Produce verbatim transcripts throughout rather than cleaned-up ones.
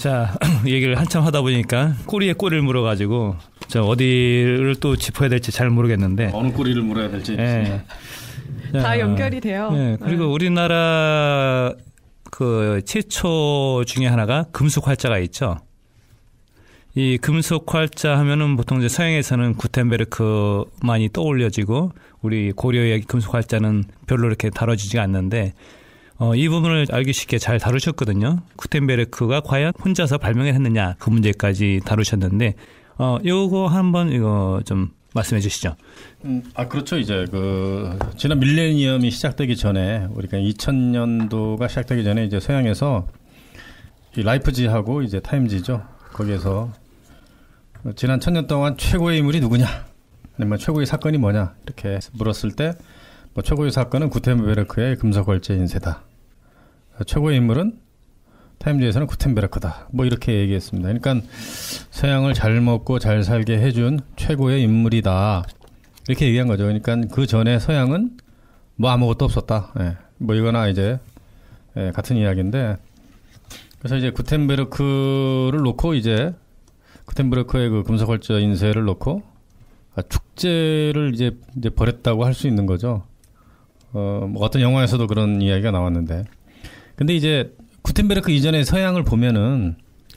자, 얘기를 한참 하다 보니까 꼬리에 꼬리를 물어가지고 저 어디를 또 짚어야 될지 잘 모르겠는데 어느 꼬리를 물어야 될지 네. 다 연결이 돼요. 네. 그리고 네. 우리나라 그 최초 중에 하나가 금속 활자가 있죠. 이 금속 활자 하면은 보통 이제 서양에서는 구텐베르크만이 떠올려지고 우리 고려의 금속 활자는 별로 이렇게 다뤄지지가 않는데 어, 이 부분을 알기 쉽게 잘 다루셨거든요. 구텐베르크가 과연 혼자서 발명을 했느냐 그 문제까지 다루셨는데 어, 요거 한번 이거 좀 말씀해 주시죠. 음, 아 그렇죠. 이제 그 지난 밀레니엄이 시작되기 전에 우리가 이천 년도가 시작되기 전에 이제 서양에서 이 라이프지하고 이제 타임지죠. 거기에서 지난 천년 동안 최고의 인물이 누구냐, 아니면 최고의 사건이 뭐냐 이렇게 물었을 때 뭐 최고의 사건은 구텐베르크의 금속활자 인쇄다. 최고의 인물은 타임지에서는 구텐베르크다. 뭐 이렇게 얘기했습니다. 그러니까 서양을 잘 먹고 잘 살게 해준 최고의 인물이다. 이렇게 얘기한 거죠. 그러니까 그 전에 서양은 뭐 아무것도 없었다. 예. 뭐 이거나 이제 예, 같은 이야기인데 그래서 이제 구텐베르크를 놓고 이제 구텐베르크의 그 금속활자 인쇄를 놓고 아, 축제를 이제 이제 벌였다고 할 수 있는 거죠. 어, 뭐 어떤 영화에서도 그런 이야기가 나왔는데, 근데 이제 구텐베르크 이전의 서양을 보면은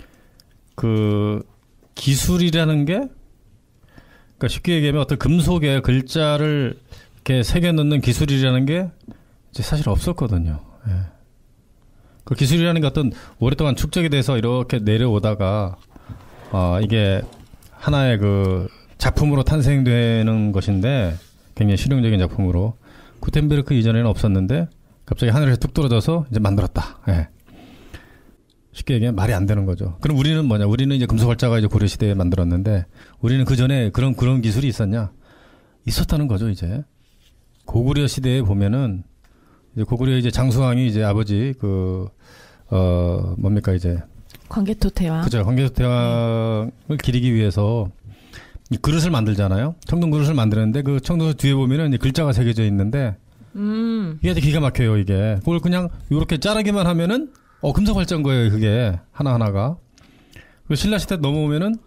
그 기술이라는 게, 그러니까 쉽게 얘기하면 어떤 금속에 글자를 이렇게 새겨 넣는 기술이라는 게 이제 사실 없었거든요. 예. 그 기술이라는 게 어떤 오랫동안 축적이 돼서 이렇게 내려오다가 어, 이게 하나의 그 작품으로 탄생되는 것인데 굉장히 실용적인 작품으로 구텐베르크 이전에는 없었는데 갑자기 하늘에서 뚝 떨어져서 이제 만들었다. 예. 쉽게 얘기하면 말이 안 되는 거죠. 그럼 우리는 뭐냐? 우리는 이제 금속활자가 이제 고려 시대에 만들었는데 우리는 그 전에 그런 그런 기술이 있었냐? 있었다는 거죠. 이제 고구려 시대에 보면은 이제 고구려 이제 장수왕이 이제 아버지 그 어 뭡니까 이제 광개토 태왕. 그죠. 광개토 태왕을 기리기 위해서 이 그릇을 만들잖아요. 청동 그릇을 만드는데 그 청동 뒤에 보면은 이제 글자가 새겨져 있는데 음. 이게 기가 막혀요. 이게 그걸 그냥 이렇게 자르기만 하면은 어 금속활자인 거예요. 그게 하나 하나가. 그 신라 시대 넘어오면은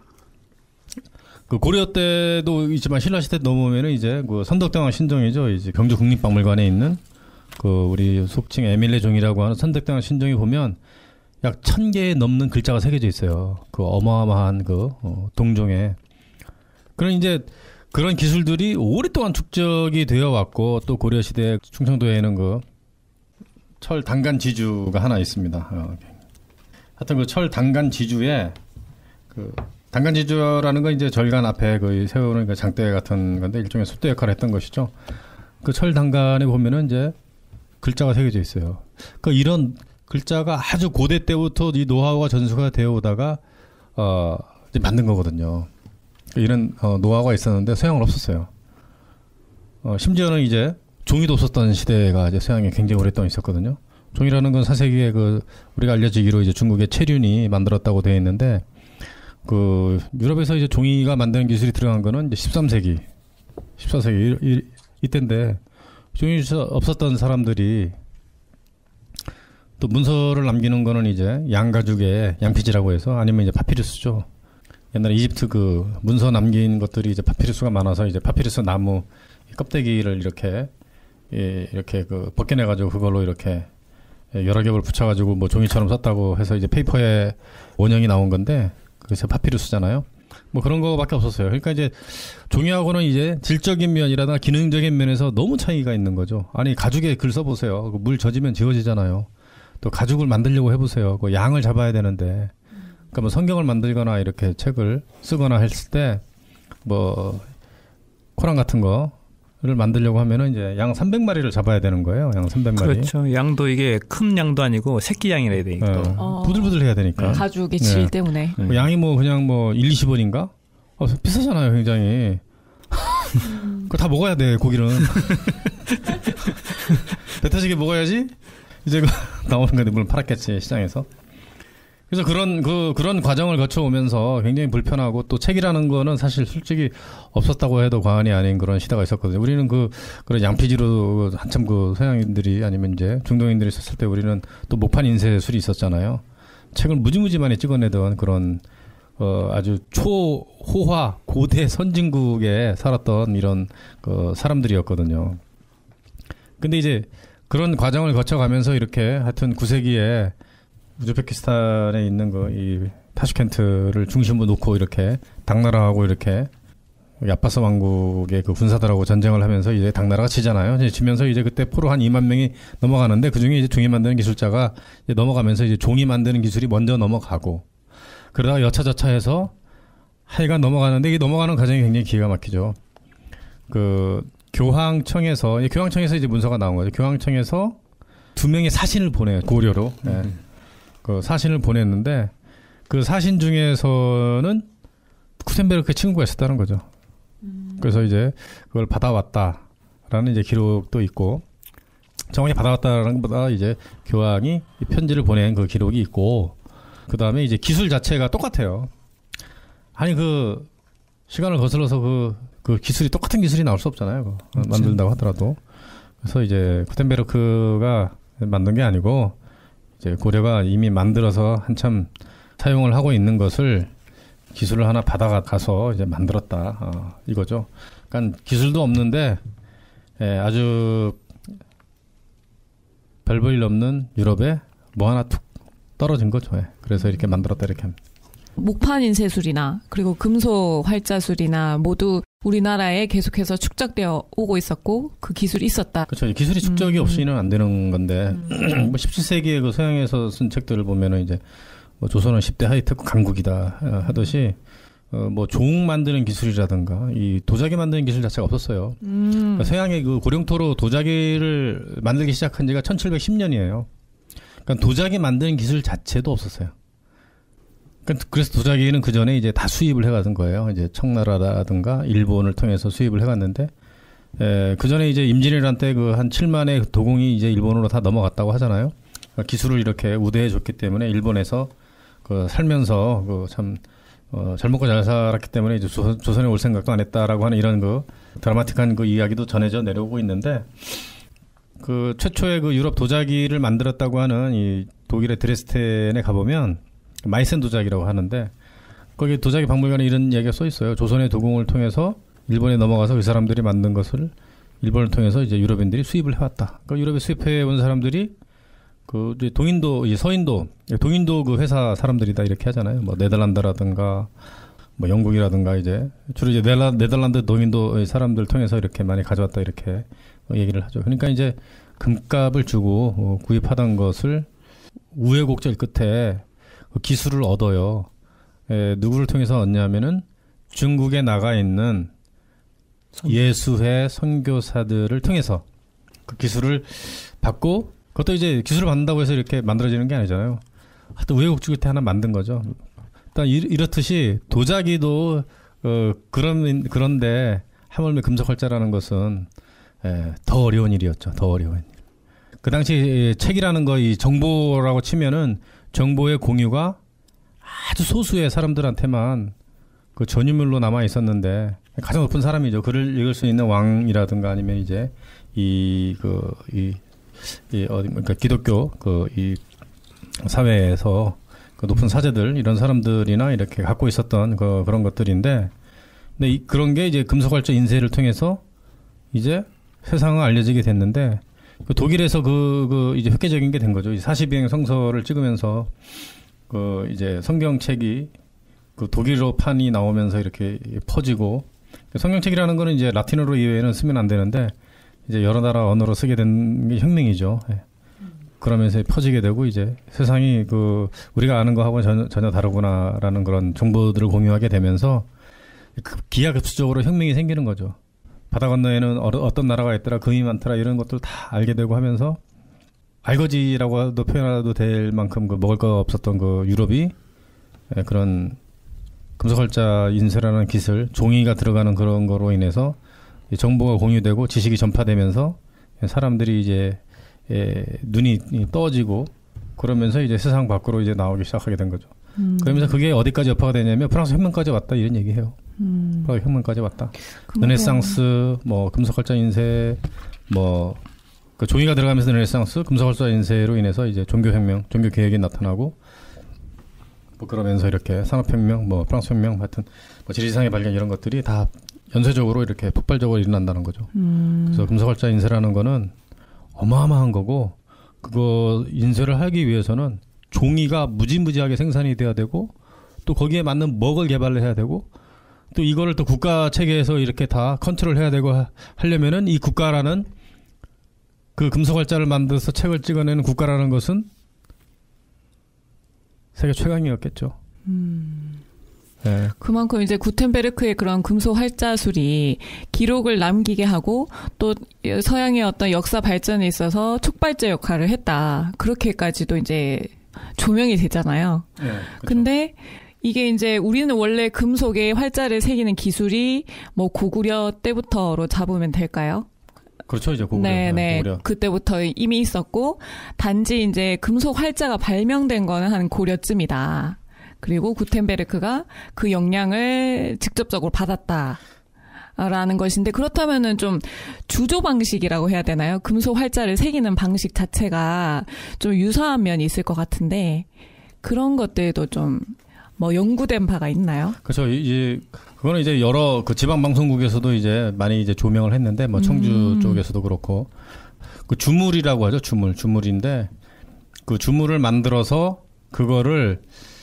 그 고려 때도 있지만 신라 시대 넘어오면은 이제 그 선덕대왕 신종이죠. 이제 경주 국립박물관에 있는 그 우리 속칭 에밀레 종이라고 하는 선덕대왕 신종이 보면 약 천 개에 넘는 글자가 새겨져 있어요. 그 어마어마한 그 어, 동종에. 그런 이제 그런 기술들이 오랫동안 축적이 되어 왔고 또 고려 시대 충청도에는 그 철 단간 지주가 하나 있습니다. 어. 하여튼 그 철 단간 지주에 그 단간 지주라는 건 이제 절간 앞에 그 세우는 그 장대 같은 건데 일종의 숫대 역할을 했던 것이죠. 그 철 단간에 보면은 이제 글자가 새겨져 있어요. 그 이런 글자가 아주 고대 때부터 이 노하우가 전수가 되어 오다가 어 이제 만든 거거든요. 이런 어, 노하우가 있었는데 서양은 없었어요. 어, 심지어는 이제 종이도 없었던 시대가 이제 서양에 굉장히 오랫동안 있었거든요. 종이라는 건 사세기에 그 우리가 알려지기로 이제 중국의 체륜이 만들었다고 되어 있는데 그 유럽에서 이제 종이가 만드는 기술이 들어간 거는 이제 십삼 세기, 십사 세기 이, 이, 이때인데 종이 없었던 사람들이 또 문서를 남기는 거는 이제 양가죽의 양피지라고 해서 아니면 이제 파피루스죠. 옛날에 이집트 그 문서 남긴 것들이 이제 파피루스가 많아서 이제 파피루스 나무 껍데기를 이렇게 예, 이렇게 그 벗겨내가지고 그걸로 이렇게 여러 겹을 붙여가지고 뭐 종이처럼 썼다고 해서 이제 페이퍼에 원형이 나온 건데 그래서 파피루스잖아요. 뭐 그런 거밖에 없었어요. 그러니까 이제 종이하고는 이제 질적인 면이라든가 기능적인 면에서 너무 차이가 있는 거죠. 아니 가죽에 글 써보세요. 물 젖으면 지워지잖아요. 또 가죽을 만들려고 해보세요. 그 양을 잡아야 되는데. 그러니까 뭐 성경을 만들거나 이렇게 책을 쓰거나 했을 때 뭐 코란 같은 거를 만들려고 하면은 이제 양 삼백 마리를 잡아야 되는 거예요. 양 삼백 마리. 그렇죠. 양도 이게 큰 양도 아니고 새끼 양이라 되니까. 네. 어. 부들부들 해야 되니까. 가죽의 질 네. 때문에. 네. 양이 뭐 그냥 뭐 일, 이십 원인가? 어, 비싸잖아요, 굉장히. 음. 그거 다 먹어야 돼, 고기는. 배 터지게 먹어야지 이제 나오는 건데 물론 팔았겠지, 시장에서. 그래서 그런 그 그런 과정을 거쳐오면서 굉장히 불편하고 또 책이라는 거는 사실 솔직히 없었다고 해도 과언이 아닌 그런 시대가 있었거든요. 우리는 그 그런 양피지로 한참 그 서양인들이 아니면 이제 중동인들이 썼을 때 우리는 또 목판 인쇄술이 있었잖아요. 책을 무지무지 많이 찍어내던 그런 어, 아주 초호화 고대 선진국에 살았던 이런 그 사람들이었거든요. 근데 이제 그런 과정을 거쳐가면서 이렇게 하여튼 구 세기에 우즈베키스탄에 있는 그 이 타슈켄트를 중심으로 놓고 이렇게 당나라하고 이렇게 야파스 왕국의 그 군사들하고 전쟁을 하면서 이제 당나라가 지잖아요. 이제 지면서 이제 그때 포로 한 이만 명이 넘어가는데 그 중에 이제 종이 만드는 기술자가 이제 넘어가면서 이제 종이 만드는 기술이 먼저 넘어가고 그러다가 여차저차해서 하여간 넘어가는데 이게 넘어가는 과정이 굉장히 기가 막히죠. 그 교황청에서 교황청에서 이제 문서가 나온 거죠. 교황청에서 두 명의 사신을 보내요. 고려로. 네. 음. 그 사신을 보냈는데 그 사신 중에서는 구텐베르크의 친구가 있었다는 거죠. 음. 그래서 이제 그걸 받아왔다라는 이제 기록도 있고 정확히 받아왔다라는 것보다 이제 교황이 편지를 보낸 그 기록이 있고 그 다음에 이제 기술 자체가 똑같아요. 아니 그 시간을 거슬러서 그, 그 기술이 똑같은 기술이 나올 수 없잖아요. 그거. 그렇죠. 만든다고 하더라도. 그래서 이제 구텐베르크가 만든 게 아니고 이제 고려가 이미 만들어서 한참 사용을 하고 있는 것을 기술을 하나 받아가서 이제 만들었다. 어, 이거죠. 그러니까 기술도 없는데 예, 아주 별 볼 일 없는 유럽에 뭐 하나 툭 떨어진 거죠. 예. 그래서 이렇게 만들었다 이렇게 합니다. 목판 인쇄술이나 그리고 금속 활자술이나 모두 우리나라에 계속해서 축적되어 오고 있었고 그 기술이 있었다. 그렇죠. 기술이 축적이 음. 없이는 안 되는 건데 음. 뭐 십칠 세기에 그 서양에서 쓴 책들을 보면은 이제 뭐 조선은 십 대 하이테크 강국이다 하듯이 어 뭐 종 만드는 기술이라든가 이 도자기 만드는 기술 자체가 없었어요. 음. 그러니까 서양의 그 고령토로 도자기를 만들기 시작한 지가 천칠백십 년이에요. 그러니까 도자기 만드는 기술 자체도 없었어요. 그래서 도자기는 그 전에 이제 다 수입을 해가던 거예요. 이제 청나라라든가 일본을 통해서 수입을 해갔는데, 에, 그 전에 이제 임진왜란 때 그 한 칠만의 도공이 이제 일본으로 다 넘어갔다고 하잖아요. 그러니까 기술을 이렇게 우대해 줬기 때문에 일본에서 그 살면서 그 참, 어, 잘 먹고 잘 살았기 때문에 이제 조선, 조선에 올 생각도 안 했다라고 하는 이런 그 드라마틱한 그 이야기도 전해져 내려오고 있는데, 그 최초의 그 유럽 도자기를 만들었다고 하는 이 독일의 드레스덴에 가보면 마이센 도자기라고 하는데 거기 도자기 박물관에 이런 이야기가 써 있어요. 조선의 도공을 통해서 일본에 넘어가서 그 사람들이 만든 것을 일본을 통해서 이제 유럽인들이 수입을 해왔다. 그 유럽에 수입해 온 사람들이 그 이제 동인도, 이제 서인도, 동인도 그 회사 사람들이다 이렇게 하잖아요. 뭐 네덜란드라든가 뭐 영국이라든가 이제 주로 이제 네덜, 네덜란드 동인도 사람들 통해서 이렇게 많이 가져왔다 이렇게 얘기를 하죠. 그러니까 이제 금값을 주고 구입하던 것을 우여곡절 끝에 기술을 얻어요. 에, 누구를 통해서 얻냐면은 중국에 나가 있는 예수회 선교사들을 통해서 그 기술을 받고 그것도 이제 기술을 받는다고 해서 이렇게 만들어지는 게 아니잖아요. 하여튼 우여곡절 끝에 하나 만든 거죠. 일단 이렇듯이 도자기도 어, 그런 그런데 하물며 금속활자라는 것은 에, 더 어려운 일이었죠. 더 어려운 일. 그 당시 책이라는 거 이 정보라고 치면은 정보의 공유가 아주 소수의 사람들한테만 그 전유물로 남아 있었는데 가장 높은 사람이죠. 글을 읽을 수 있는 왕이라든가 아니면 이제 이 그 이 이 어디 그러니까 기독교 그 이 사회에서 그 높은 사제들 이런 사람들이나 이렇게 갖고 있었던 그 그런 것들인데, 근데 이 그런 게 이제 금속활자 인쇄를 통해서 이제 세상에 알려지게 됐는데. 그 독일에서 그, 그, 이제 획기적인 게 된 거죠. 사십이행 성서를 찍으면서, 그, 이제 성경책이 그 독일어 판이 나오면서 이렇게 퍼지고, 성경책이라는 거는 이제 라틴어로 이외에는 쓰면 안 되는데, 이제 여러 나라 언어로 쓰게 된 게 혁명이죠. 예. 그러면서 퍼지게 되고, 이제 세상이 그, 우리가 아는 거하고 전혀, 전혀 다르구나라는 그런 정보들을 공유하게 되면서, 기하급수적으로 혁명이 생기는 거죠. 바다 건너에는 어떤 나라가 있더라, 금이 많더라, 이런 것들 다 알게 되고 하면서, 알거지라고도 표현해도 될 만큼 그 먹을 거 없었던 그 유럽이 그런 금속활자 인쇄라는 기술, 종이가 들어가는 그런 거로 인해서 정보가 공유되고 지식이 전파되면서 사람들이 이제 눈이 떠지고 그러면서 이제 세상 밖으로 이제 나오기 시작하게 된 거죠. 음. 그러면서 그게 어디까지 여파가 되냐면 프랑스 혁명까지 왔다 이런 얘기해요. 음. 프랑스 혁명까지 왔다. 르네상스, 뭐 금속활자 인쇄, 뭐 그 종이가 들어가면서 르네상스, 금속활자 인쇄로 인해서 이제 종교혁명, 종교개혁이 나타나고 뭐 그러면서 이렇게 산업혁명, 뭐 프랑스혁명, 하여튼 뭐 지리상의 발견 이런 것들이 다 연쇄적으로 이렇게 폭발적으로 일어난다는 거죠. 음. 그래서 금속활자 인쇄라는 거는 어마어마한 거고, 그거 인쇄를 하기 위해서는 종이가 무지무지하게 생산이 돼야 되고, 또 거기에 맞는 먹을 개발을 해야 되고, 또 이거를 또 국가 체계에서 이렇게 다 컨트롤 해야 되고 하, 하려면은 이 국가라는 그 금속활자를 만들어서 책을 찍어내는 국가라는 것은 세계 최강이었겠죠. 음. 네. 그만큼 이제 구텐베르크의 그런 금속 활자술이 기록을 남기게 하고 또 서양의 어떤 역사 발전에 있어서 촉발제 역할을 했다. 그렇게까지도 이제 조명이 되잖아요. 네, 그렇죠. 근데 이게 이제 우리는 원래 금속에 활자를 새기는 기술이 뭐 고구려 때부터로 잡으면 될까요? 그렇죠, 이제 고구려. 네, 네. 고구려. 그때부터 이미 있었고, 단지 이제 금속 활자가 발명된 거는 한 고려쯤이다. 그리고 구텐베르크가 그 영향을 직접적으로 받았다. 라는 것인데, 그렇다면은 좀 주조 방식이라고 해야 되나요? 금속 활자를 새기는 방식 자체가 좀 유사한 면이 있을 것 같은데, 그런 것들도 좀 뭐 연구된 바가 있나요? 그렇죠. 이제 그거는 이제 여러 그 지방 방송국에서도 이제 많이 이제 조명을 했는데, 뭐 청주 음. 쪽에서도 그렇고, 그 주물이라고 하죠. 주물, 주물인데 그 주물을 만들어서 그거를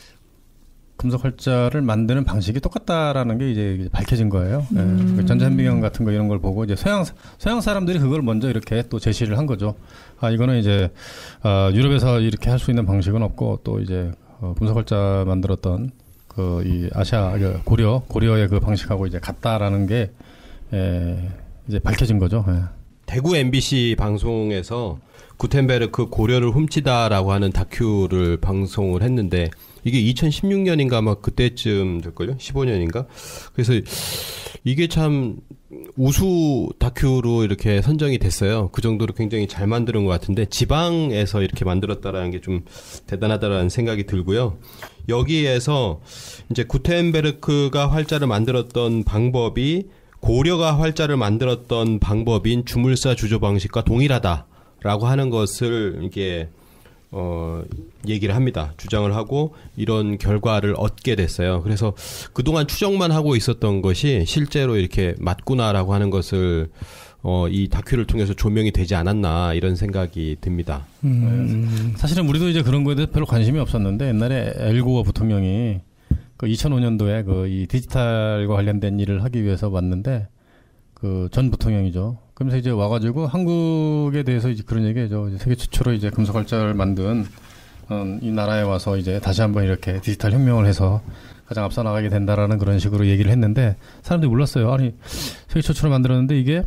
금속 활자를 만드는 방식이 똑같다라는 게 이제 밝혀진 거예요. 음. 네. 전자현미경 같은 거 이런 걸 보고 이제 서양 서양 사람들이 그걸 먼저 이렇게 또 제시를 한 거죠. 아 이거는 이제 어, 유럽에서 이렇게 할 수 있는 방식은 없고, 또 이제 어, 금속 활자 만들었던 그 이 아시아 고려 고려의 그 방식하고 이제 같다라는 게 에, 이제 밝혀진 거죠. 예. 대구 엠비씨 방송에서 구텐베르크 고려를 훔치다라고 하는 다큐를 방송을 했는데, 이게 이천십육 년인가 막 그때쯤 될걸요? 십오 년인가? 그래서 이게 참 우수 다큐로 이렇게 선정이 됐어요. 그 정도로 굉장히 잘 만드는 것 같은데, 지방에서 이렇게 만들었다라는 게 좀 대단하다라는 생각이 들고요. 여기에서 이제 구텐베르크가 활자를 만들었던 방법이 고려가 활자를 만들었던 방법인 주물사 주조 방식과 동일하다라고 하는 것을 이게 어, 얘기를 합니다. 주장을 하고 이런 결과를 얻게 됐어요. 그래서 그동안 추정만 하고 있었던 것이 실제로 이렇게 맞구나라고 하는 것을 어, 이 다큐를 통해서 조명이 되지 않았나, 이런 생각이 듭니다. 음, 사실은 우리도 이제 그런 거에 대해서 별로 관심이 없었는데, 옛날에 엘고어 부통령이 그 이천오 년도에 그 이 디지털과 관련된 일을 하기 위해서 왔는데, 그 전 부통령이죠. 그러면서 이제 와가지고 한국에 대해서 이제 그런 얘기죠. 세계 최초로 이제 금속 활자를 만든 음, 이 나라에 와서 이제 다시 한번 이렇게 디지털 혁명을 해서 가장 앞서 나가게 된다라는 그런 식으로 얘기를 했는데, 사람들이 몰랐어요. 아니 세계 최초로 만들었는데 이게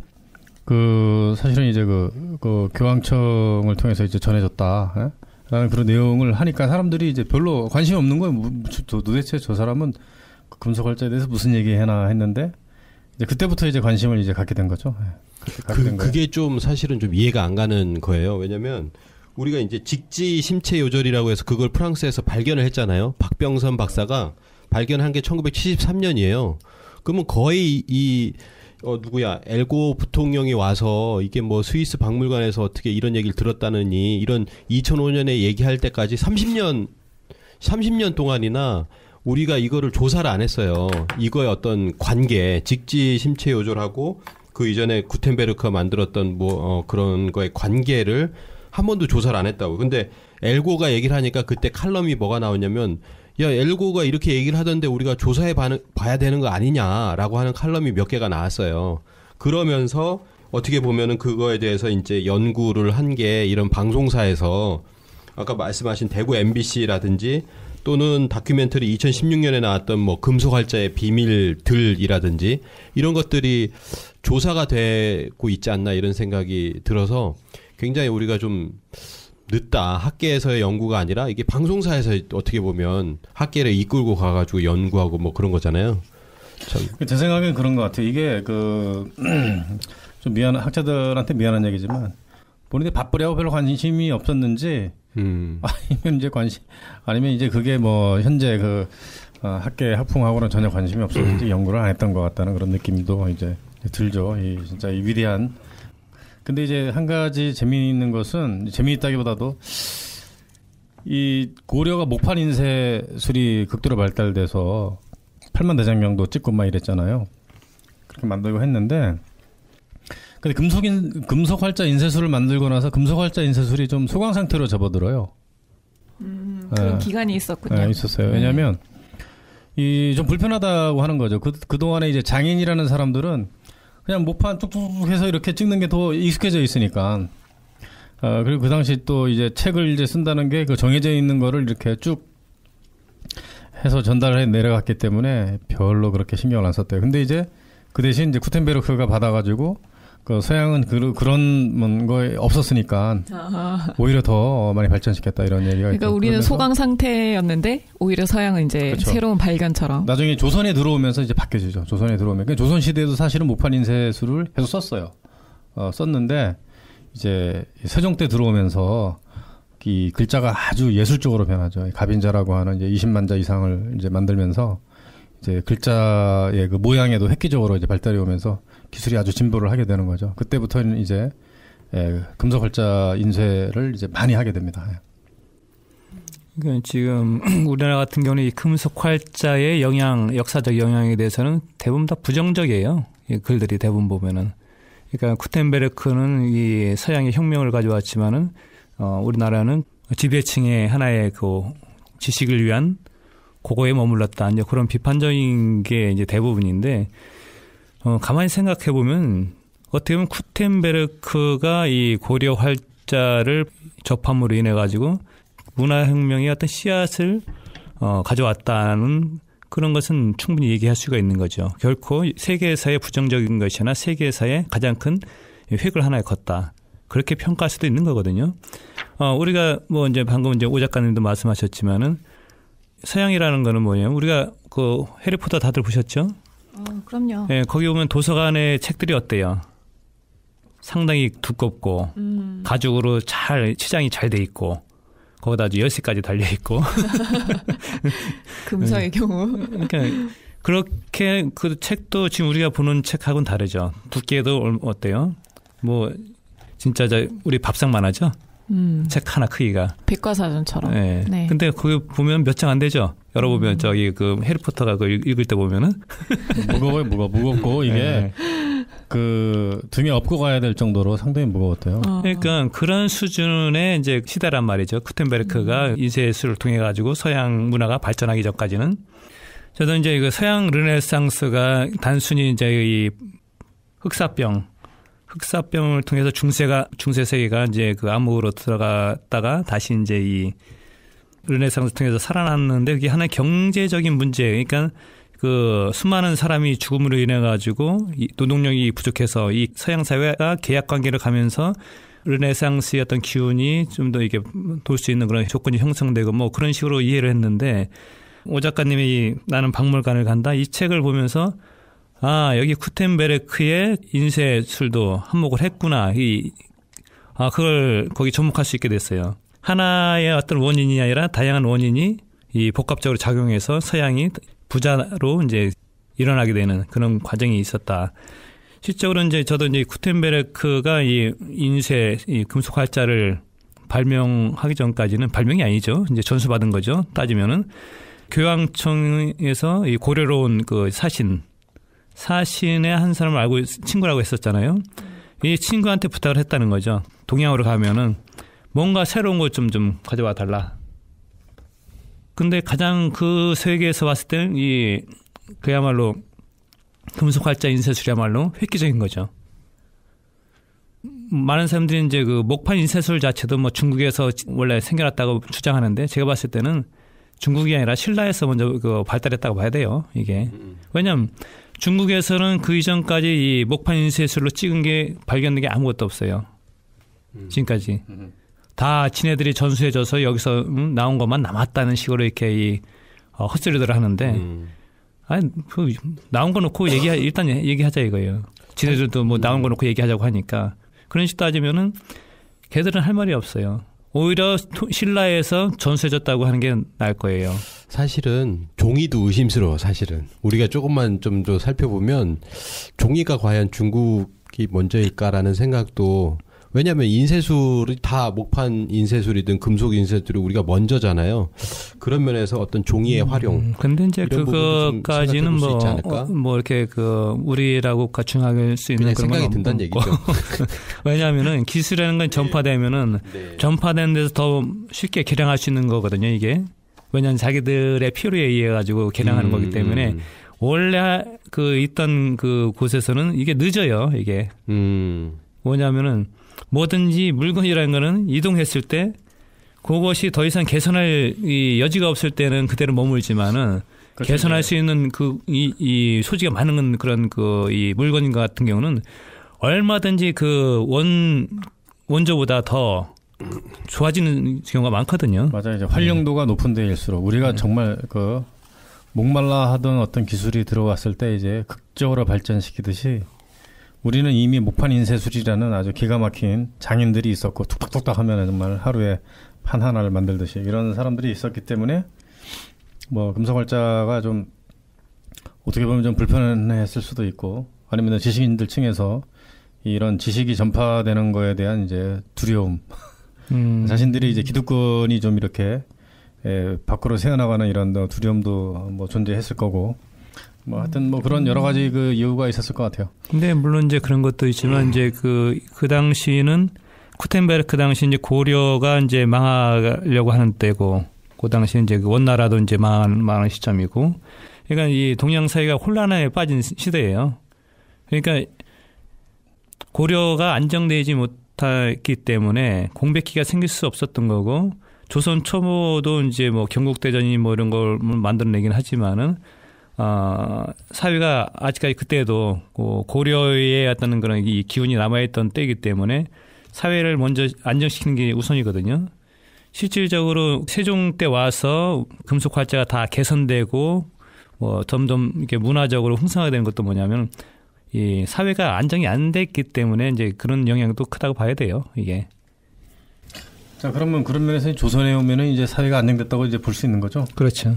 그 사실은 이제 그, 그 교황청을 통해서 이제 전해졌다. 에? 라는 그런 내용을 하니까 사람들이 이제 별로 관심이 없는 거예요. 도대체 저 사람은 그 금속 활자에 대해서 무슨 얘기 해나 했는데, 이제 그때부터 이제 관심을 이제 갖게 된 거죠. 그, 된 그게 좀 사실은 좀 이해가 안 가는 거예요. 왜냐면 우리가 이제 직지 심체 요절이라고 해서 그걸 프랑스에서 발견을 했잖아요. 박병선 박사가 발견한 게 천구백칠십삼 년이에요. 그러면 거의 이 어 누구야 엘고 부통령이 와서 이게 뭐 스위스 박물관에서 어떻게 이런 얘기를 들었다느니, 이런 이천오 년에 얘기할 때까지 삼십 년 삼십 년 동안이나 우리가 이거를 조사를 안 했어요. 이거의 어떤 관계, 직지 심체 요절하고 그 이전에 구텐베르크가 만들었던 뭐 어, 그런 거의 관계를 한 번도 조사를 안 했다고. 근데 엘고가 얘기를 하니까 그때 칼럼이 뭐가 나오냐면, 야 엘고가 이렇게 얘기를 하던데 우리가 조사해 봐야 되는 거 아니냐라고 하는 칼럼이 몇 개가 나왔어요. 그러면서 어떻게 보면은 그거에 대해서 이제 연구를 한 게 이런 방송사에서 아까 말씀하신 대구 엠비씨라든지 또는 다큐멘터리 이천십육 년에 나왔던 뭐 금속 활자의 비밀들이라든지 이런 것들이 조사가 되고 있지 않나, 이런 생각이 들어서 굉장히 우리가 좀 늦다. 학계에서의 연구가 아니라 이게 방송사에서 어떻게 보면 학계를 이끌고 가가지고 연구하고 뭐 그런 거잖아요. 참. 제 생각엔 그런 것 같아요. 이게 그 좀 미안한 학자들한테 미안한 얘기지만, 본인이 바쁘려고 별로 관심이 없었는지, 음. 아니면 이제 관심, 아니면 이제 그게 뭐 현재 그 어, 학계 학풍하고는 전혀 관심이 없었는지 음. 연구를 안 했던 것 같다는 그런 느낌도 이제 들죠. 이 진짜 이 위대한. 근데 이제 한 가지 재미있는 것은, 재미있다기보다도 이 고려가 목판 인쇄술이 극도로 발달돼서 팔만 대장경도 찍고 막 이랬잖아요. 그렇게 만들고 했는데, 근데 금속 인, 금속 활자 인쇄술을 만들고 나서 금속 활자 인쇄술이 좀 소강 상태로 접어들어요. 음, 그런 네. 기간이 있었군요. 네, 있었어요. 왜냐하면 이 좀 불편하다고 하는 거죠. 그, 그동안에 이제 장인이라는 사람들은 그냥 목판 뚝뚝 해서 이렇게 찍는 게 더 익숙해져 있으니까. 어, 그리고 그 당시 또 이제 책을 이제 쓴다는 게 그 정해져 있는 거를 이렇게 쭉 해서 전달해 내려갔기 때문에 별로 그렇게 신경을 안 썼대요. 근데 이제 그 대신 이제 구텐베르크가 받아가지고 그 서양은 그, 그런 거에 없었으니까 아하. 오히려 더 많이 발전시켰다 이런 얘기가 그러니까 있고. 우리는 소강 상태였는데 오히려 서양은 이제 그렇죠. 새로운 발견처럼. 나중에 조선에 들어오면서 이제 바뀌어지죠. 조선에 들어오면. 그러니까 조선 시대에도 사실은 목판 인쇄술을 해서 썼어요. 어, 썼는데 이제 세종 때 들어오면서 이 글자가 아주 예술적으로 변하죠. 갑인자라고 하는 이제 이십만 자 이상을 이제 만들면서 이제 글자의 그 모양에도 획기적으로 이제 발달이 오면서 기술이 아주 진보를 하게 되는 거죠. 그때부터는 이제 예, 금속 활자 인쇄를 이제 많이 하게 됩니다. 그러니까 지금 우리나라 같은 경우는 이 금속 활자의 영향, 역사적 영향에 대해서는 대부분 다 부정적이에요. 이 글들이 대부분 보면은. 그러니까 구텐베르크는 이 서양의 혁명을 가져왔지만은 어, 우리나라는 지배층의 하나의 그 지식을 위한 고거에 머물렀다. 이제 그런 비판적인 게 이제 대부분인데, 어, 가만히 생각해 보면 어떻게 보면 구텐베르크가 이 고려 활자를 접함으로 인해 가지고 문화혁명의 어떤 씨앗을 어, 가져왔다는 그런 것은 충분히 얘기할 수가 있는 거죠. 결코 세계사의 부정적인 것이나 세계사의 가장 큰 획을 하나에 걷다. 그렇게 평가할 수도 있는 거거든요. 어, 우리가 뭐 이제 방금 이제 오 작가님도 말씀하셨지만은 서양이라는 거는 뭐냐면 우리가 그 해리포터 다들 보셨죠? 어, 그럼요. 예, 거기 보면 도서관의 책들이 어때요? 상당히 두껍고 음. 가죽으로 잘 치장이 잘 돼 있고 거기다 아주 열쇠까지 달려 있고. 금서의 경우. 그러니까 그렇게 그 책도 지금 우리가 보는 책하고는 다르죠. 두께도 어때요? 뭐 진짜 저 우리 밥상만 하죠. 음. 책 하나 크기가. 백과사전처럼. 네. 네. 근데 거기 보면 몇 장 안 되죠. 열어보면 음. 저기 그 해리포터가 그 읽을 때 보면은 무거워요, 무거워, 무겁고 이게 네. 그 등에 업고 가야 될 정도로 상당히 무거웠대요. 어. 그러니까 그런 수준의 이제 시대란 말이죠. 구텐베르크가 음. 인쇄술을 통해 가지고 서양 문화가 발전하기 전까지는 저도 이제 그 서양 르네상스가 단순히 이제 이 흑사병 흑사병을 통해서 중세가 중세 세계가 이제 그 암흑으로 들어갔다가 다시 이제 이 르네상스 통해서 살아났는데 그게 하나의 경제적인 문제. 그러니까 그 수많은 사람이 죽음으로 인해 가지고 이 노동력이 부족해서 이 서양 사회가 계약 관계를 가면서 르네상스의 어떤 기운이 좀 더 이게 돌 수 있는 그런 조건이 형성되고 뭐 그런 식으로 이해를 했는데 오 작가님이 나는 박물관을 간다 이 책을 보면서 아, 여기 구텐베르크의 인쇄술도 한몫을 했구나. 이, 아, 그걸 거기 접목할 수 있게 됐어요. 하나의 어떤 원인이 아니라 다양한 원인이 이 복합적으로 작용해서 서양이 부자로 이제 일어나게 되는 그런 과정이 있었다. 실적으로 이제 저도 이제 구텐베르크가 이 인쇄, 이 금속 활자를 발명하기 전까지는 발명이 아니죠. 이제 전수받은 거죠. 따지면은 교황청에서 이 고려로 온 그 사신, 사신의 한 사람을 알고 친구라고 했었잖아요. 이 친구한테 부탁을 했다는 거죠. 동양으로 가면은 뭔가 새로운 것 좀 좀 가져와 달라. 근데 가장 그 세계에서 봤을 때는 이 그야말로 금속 활자 인쇄술이야말로 획기적인 거죠. 많은 사람들이 이제 그 목판 인쇄술 자체도 뭐 중국에서 원래 생겨났다고 주장하는데 제가 봤을 때는 중국이 아니라 신라에서 먼저 그 발달했다고 봐야 돼요. 이게 왜냐하면 중국에서는 그 이전까지 이 목판 인쇄술로 찍은 게 발견된 게 아무것도 없어요. 지금까지 다 지네들이 전수해줘서 여기서 나온 것만 남았다는 식으로 이렇게 이 어, 헛소리들을 하는데 음. 아니 그 나온 거 놓고 얘기 일단 얘기하자 이거예요. 지네들도 뭐 나온 거 놓고 얘기하자고 하니까 그런 식으로 따지면은 걔들은 할 말이 없어요. 오히려 신라에서 전수해줬다고 하는 게 나을 거예요. 사실은 종이도 의심스러워. 사실은 우리가 조금만 좀 더 살펴보면 종이가 과연 중국이 먼저일까라는 생각도 왜냐하면 인쇄술이 다 목판 인쇄술이든 금속 인쇄술이 우리가 먼저잖아요. 그런 면에서 어떤 종이의 활용. 음, 근데 이제 그거까지는 뭐, 어, 뭐 이렇게 그 우리라고 가충할 수 있는 그런 생각이 든다는 얘기죠. 왜냐하면은 기술이라는 건 전파되면은 네. 전파되는 데서 더 쉽게 개량할 수 있는 거거든요, 이게. 왜냐하면 자기들의 필요에 의해 가지고 개량하는 음, 거기 때문에 원래 그 있던 그 곳에서는 이게 늦어요, 이게. 음. 뭐냐면은 뭐든지 물건이라는 거는 이동했을 때 그것이 더 이상 개선할 이 여지가 없을 때는 그대로 머물지만은 그렇죠. 개선할 수 있는 그 이 이 소지가 많은 그런 그 이 물건 같은 경우는 얼마든지 그 원 원조보다 더 좋아지는 경우가 많거든요. 맞아요. 이제 활용도가 네. 높은 데일수록 우리가 네. 정말 그 목말라 하던 어떤 기술이 들어왔을 때 이제 극적으로 발전시키듯이 우리는 이미 목판 인쇄술이라는 아주 기가 막힌 장인들이 있었고 툭탁툭탁 하면 정말 하루에 판 하나를 만들듯이 이런 사람들이 있었기 때문에 뭐 금속활자가 좀 어떻게 보면 좀 불편했을 수도 있고 아니면 지식인들 층에서 이런 지식이 전파되는 거에 대한 이제 두려움 음. 자신들이 이제 기득권이 좀 이렇게 예, 밖으로 새어나가는 이런 두려움도 뭐 존재했을 거고 뭐 하여튼 뭐 그런 여러 가지 그 이유가 있었을 것 같아요. 근데 물론 이제 그런 것도 있지만 음. 이제 그, 그 당시는 구텐베르크 당시 이제 고려가 이제 망하려고 하는 때고 그 당시 이제 그 원나라도 이제 망하는, 망하는 시점이고 그러니까 이 동양 사회가 혼란에 빠진 시대예요. 그러니까 고려가 안정되지 못했기 때문에 공백기가 생길 수 없었던 거고 조선 초보도 이제 뭐 경국대전이 뭐 이런 걸 만들어내긴 하지만은 어, 사회가 아직까지 그때도 고려의 어떤 그런 이 기운이 남아있던 때이기 때문에 사회를 먼저 안정시키는 게 우선이거든요. 실질적으로 세종 때 와서 금속 활자가 다 개선되고 뭐 점점 이렇게 문화적으로 흥상화되는 것도 뭐냐면 이 사회가 안정이 안 됐기 때문에 이제 그런 영향도 크다고 봐야 돼요, 이게. 자, 그러면 그런 면에서 조선에 오면은 이제 사회가 안정됐다고 이제 볼 수 있는 거죠? 그렇죠.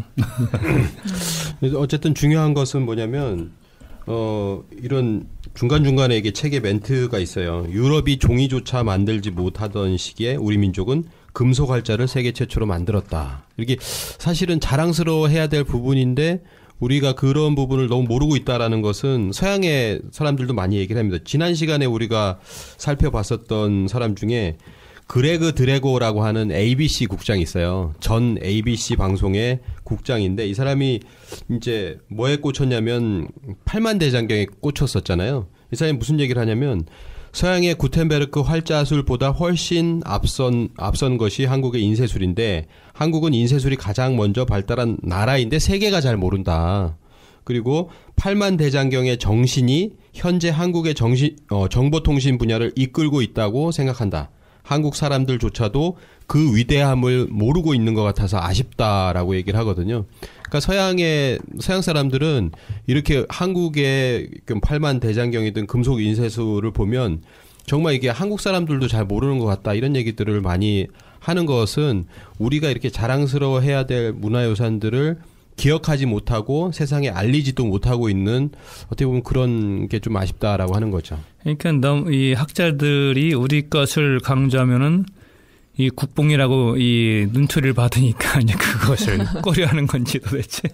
어쨌든 중요한 것은 뭐냐면, 어, 이런 중간중간에 이게 책에 멘트가 있어요. 유럽이 종이조차 만들지 못하던 시기에 우리 민족은 금속 활자를 세계 최초로 만들었다. 이렇게 사실은 자랑스러워 해야 될 부분인데, 우리가 그런 부분을 너무 모르고 있다라는 것은 서양의 사람들도 많이 얘기를 합니다. 지난 시간에 우리가 살펴봤었던 사람 중에 그레그 드레고라고 하는 에이비씨 국장이 있어요. 전 에이비씨 방송의 국장인데 이 사람이 이제 뭐에 꽂혔냐면 팔만 대장경에 꽂혔었잖아요. 이 사람이 무슨 얘기를 하냐면 서양의 구텐베르크 활자술보다 훨씬 앞선 앞선 것이 한국의 인쇄술인데 한국은 인쇄술이 가장 먼저 발달한 나라인데 세계가 잘 모른다. 그리고 팔만 대장경의 정신이 현재 한국의 정신, 어, 정보통신 분야를 이끌고 있다고 생각한다. 한국 사람들조차도 그 위대함을 모르고 있는 것 같아서 아쉽다라고 얘기를 하거든요. 그러니까 서양의 서양 사람들은 이렇게 한국의 팔만 대장경이든 금속 인쇄술을 보면 정말 이게 한국 사람들도 잘 모르는 것 같다 이런 얘기들을 많이 하는 것은 우리가 이렇게 자랑스러워해야 될 문화유산들을 기억하지 못하고 세상에 알리지도 못하고 있는 어떻게 보면 그런 게 좀 아쉽다라고 하는 거죠. 그러니까 너무 이 학자들이 우리 것을 강조하면은 이 국뽕이라고 이 눈초리를 받으니까 이제 그것을 꺼려하는 건지 도대체.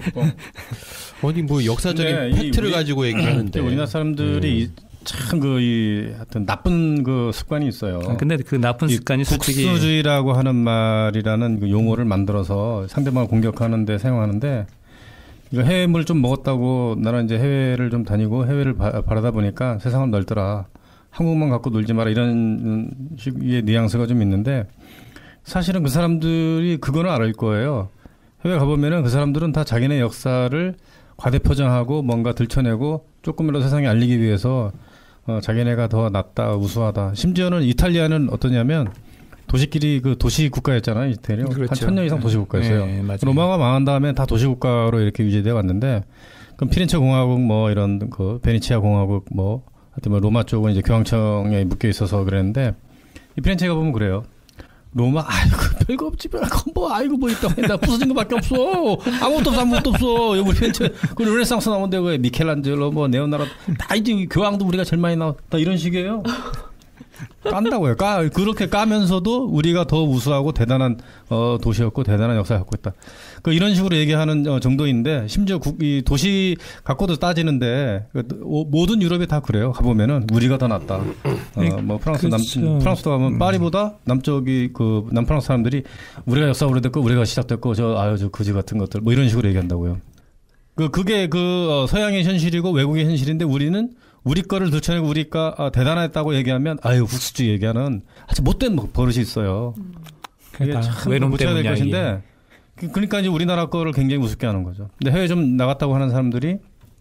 어디 뭐 역사적인 팩트를 우리, 가지고 얘기하는데 우리나라 사람들이 음. 참 그 이 하여튼 나쁜 그 습관이 있어요. 아, 근데 그 나쁜 습관이 솔직히 국수주의라고 하는 말이라는 그 용어를 만들어서 상대방을 공격하는데 사용하는데 이거 해외물 좀 먹었다고 나는 이제 해외를 좀 다니고 해외를 바, 바라다 보니까 세상은 넓더라. 한국만 갖고 놀지 마라 이런 식의 뉘앙스가 좀 있는데 사실은 그 사람들이 그거는 알을 거예요. 해외 가보면은 그 사람들은 다 자기네 역사를 과대포장하고 뭔가 들춰내고 조금이라도 세상에 알리기 위해서 어, 자기네가 더 낫다, 우수하다. 심지어는 이탈리아는 어떠냐면 도시끼리 그 도시 국가였잖아요. 이태리 그렇죠. 한 천 년 이상 도시 국가였어요. 네, 로마가 망한 다음에 다 도시 국가로 이렇게 유지되어 왔는데 그럼 피렌체 공화국 뭐 이런 그 베네치아 공화국 뭐 하여튼 뭐 로마 쪽은 이제 교황청에 묶여 있어서 그랬는데 이 피렌체가 보면 그래요. 로마 아이고 별거 없지 뭐 아이고 뭐 있다 나 부서진 거밖에 없어 아무것도 없어 아무것도 없어 여기 펜체 그 르네상스 나온데 그 미켈란젤로 뭐 네오나라 다 이제 교황도 우리가 제일 많이 나왔다 이런 식이에요. 깐다고요. 까 그렇게 까면서도 우리가 더 우수하고 대단한 어, 도시였고 대단한 역사를 갖고 있다. 그 이런 식으로 얘기하는 어, 정도인데 심지어 국, 이 도시 갖고도 따지는데 그, 오, 모든 유럽이 다 그래요. 가보면은 우리가 더 낫다. 어, 뭐 프랑스 그렇죠. 남 프랑스도 가면 음. 파리보다 남쪽이 그 남프랑스 사람들이 우리가 역사 오래됐고 우리가 시작됐고 저 아유 저 거지 같은 것들 뭐 이런 식으로 얘기한다고요. 그 그게 그 어, 서양의 현실이고 외국의 현실인데 우리는 우리 거를 들춰내고 우리가 아, 대단했다고 얘기하면 아유 국수주 얘기하는 아주 못된 버릇이 있어요. 음. 그게 참 외놈 고쳐야 될 때문이야, 것인데 그- 그러니까 이제 우리나라 거를 굉장히 우습게 하는 거죠. 근데 해외 좀 나갔다고 하는 사람들이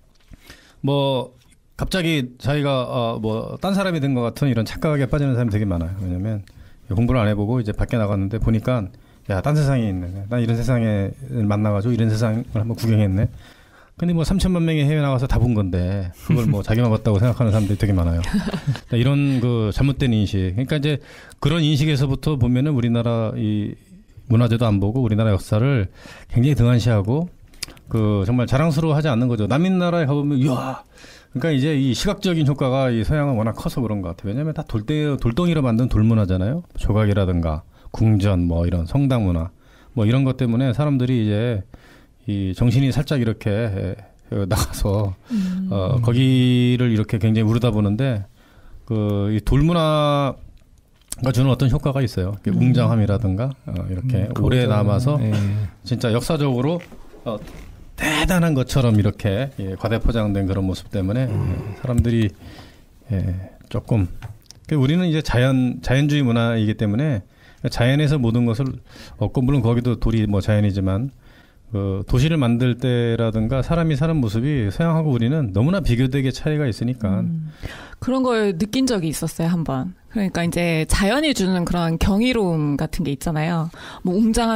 뭐 갑자기 자기가 어, 뭐 딴 사람이 된 것 같은 이런 착각에 빠지는 사람이 되게 많아요. 왜냐하면 공부를 안 해보고 이제 밖에 나갔는데 보니까 야, 딴 세상에 있네. 난 이런 세상에 만나가지고 이런 세상을 한번 구경했네. 근데 뭐 삼천만 명이 해외 나가서 다 본 건데 그걸 뭐 자기만 봤다고 생각하는 사람들이 되게 많아요. 이런 그 잘못된 인식. 그러니까 이제 그런 인식에서부터 보면은 우리나라 이 문화재도 안 보고 우리나라 역사를 굉장히 등한시하고 그 정말 자랑스러워하지 않는 거죠. 남인 나라에 가보면 이야. 그러니까 이제 이 시각적인 효과가 이 서양은 워낙 커서 그런 것 같아요. 왜냐하면 다 돌대 돌덩이로 만든 돌문화잖아요. 조각이라든가 궁전 뭐 이런 성당 문화 뭐 이런 것 때문에 사람들이 이제 이 정신이 살짝 이렇게 나가서 음. 어 거기를 이렇게 굉장히 우러다 보는데 그 이 돌문화가 주는 어떤 효과가 있어요. 음. 웅장함이라든가 어 이렇게 음, 오래 그거죠. 남아서 네. 진짜 역사적으로 어 대단한 것처럼 이렇게 예, 과대포장된 그런 모습 때문에 예, 사람들이 예, 조금 우리는 이제 자연 자연주의 문화이기 때문에 자연에서 모든 것을 얻고 물론 거기도 돌이 뭐 자연이지만 그 도시를 만들 때라든가 사람이 사는 모습이 서양하고 우리는 너무나 비교되게 차이가 있으니까 음. 그런 걸 느낀 적이 있었어요, 한번. 그러니까 이제 자연이 주는 그런 경이로움 같은 게 있잖아요. 뭐 웅장한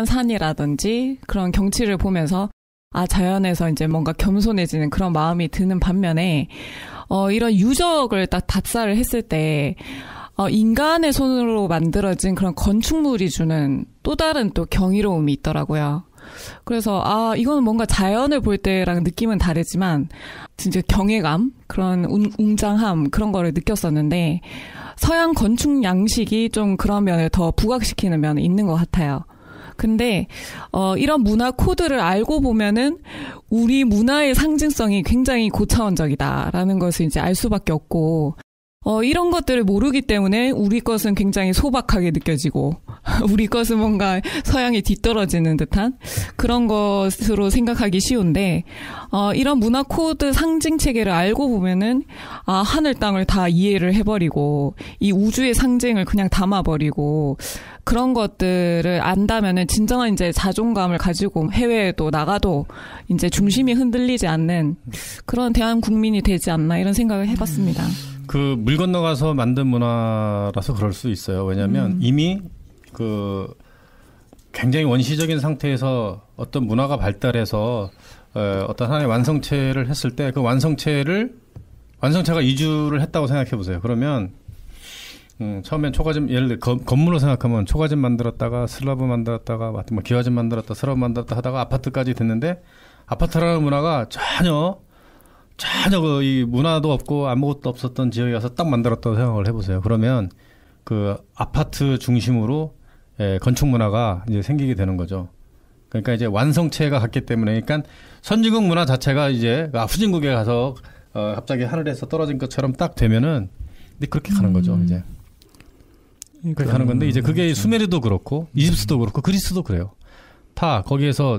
산이라든지 그런 경치를 보면서 아, 자연에서 이제 뭔가 겸손해지는 그런 마음이 드는 반면에 어, 이런 유적을 딱 답사를 했을 때 어, 인간의 손으로 만들어진 그런 건축물이 주는 또 다른 또 경이로움이 있더라고요. 그래서 아 이거는 뭔가 자연을 볼 때랑 느낌은 다르지만 진짜 경외감 그런 웅, 웅장함 그런 거를 느꼈었는데 서양 건축 양식이 좀 그런 면을 더 부각시키는 면이 있는 것 같아요. 근데 어 이런 문화 코드를 알고 보면은 우리 문화의 상징성이 굉장히 고차원적이다라는 것을 이제 알 수밖에 없고 어, 이런 것들을 모르기 때문에 우리 것은 굉장히 소박하게 느껴지고 우리 것은 뭔가 서양이 뒤떨어지는 듯한 그런 것으로 생각하기 쉬운데 어, 이런 문화 코드 상징 체계를 알고 보면은 아, 하늘 땅을 다 이해를 해버리고 이 우주의 상징을 그냥 담아버리고 그런 것들을 안다면은 진정한 이제 자존감을 가지고 해외에도 나가도 이제 중심이 흔들리지 않는 그런 대한 국민이 되지 않나 이런 생각을 해봤습니다. 그 물 건너가서 만든 문화라서 그럴 수 있어요. 왜냐하면 음. 이미 그 굉장히 원시적인 상태에서 어떤 문화가 발달해서 어떤 하나의 완성체를 했을 때 그 완성체를 완성체가 이주를 했다고 생각해 보세요. 그러면 음, 처음엔 초가집 예를 들어 건, 건물로 생각하면 초가집 만들었다가 슬라브 만들었다가 뭐 기와집 만들었다 슬라브 만들었다 하다가 아파트까지 됐는데 아파트라는 문화가 전혀 전혀 그 이 문화도 없고 아무것도 없었던 지역에 가서 딱 만들었다고 생각을 해보세요. 그러면 그 아파트 중심으로 예, 건축 문화가 이제 생기게 되는 거죠. 그러니까 이제 완성체가 같기 때문에, 그러니까 선진국 문화 자체가 이제 후진국에 가서 어, 갑자기 하늘에서 떨어진 것처럼 딱 되면은 근데 그렇게 가는 거죠. 음. 이제 그렇게 가는 건데 이제 그게 수메르도 그렇고 이집트도 그렇고 그리스도 그래요. 다 거기에서